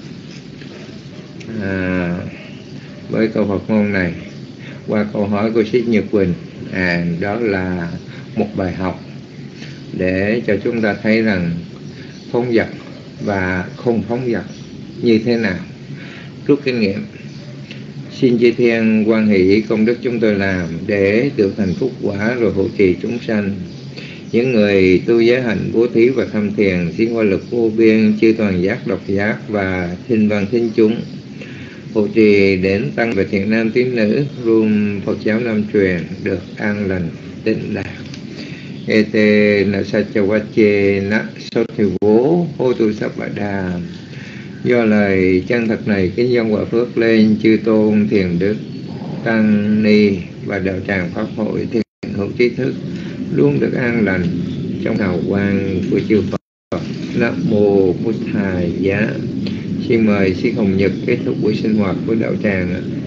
À, với câu Phật ngôn này, qua câu hỏi của Sĩ Nhật Quỳnh, à, đó là một bài học để cho chúng ta thấy rằng phóng dật và không phóng dật như thế nào, rút kinh nghiệm. Xin chư thiên quan hỷ công đức chúng tôi làm để được thành phúc quả rồi hộ trì chúng sanh. Những người tu giới hạnh bố thí và tham thiền xin qua lực vô biên chư toàn giác độc giác và thinh văn thính chúng, hộ trì đến tăng và thiện nam tín nữ room Phật giáo Nam truyền được an lành tịnh lạc. Ete na sachawache na sothiu vô hô tu sắp bà đà. Do lời chân thật này kính dâng quả phước lên chư tôn thiền đức tăng ni và đạo tràng pháp hội thiền hữu trí thức luôn được an lành trong hào quang của chư Phật. Nam mô Bụt Thầy Giá. Xin mời Sư Hồng Nhật kết thúc buổi sinh hoạt của đạo tràng.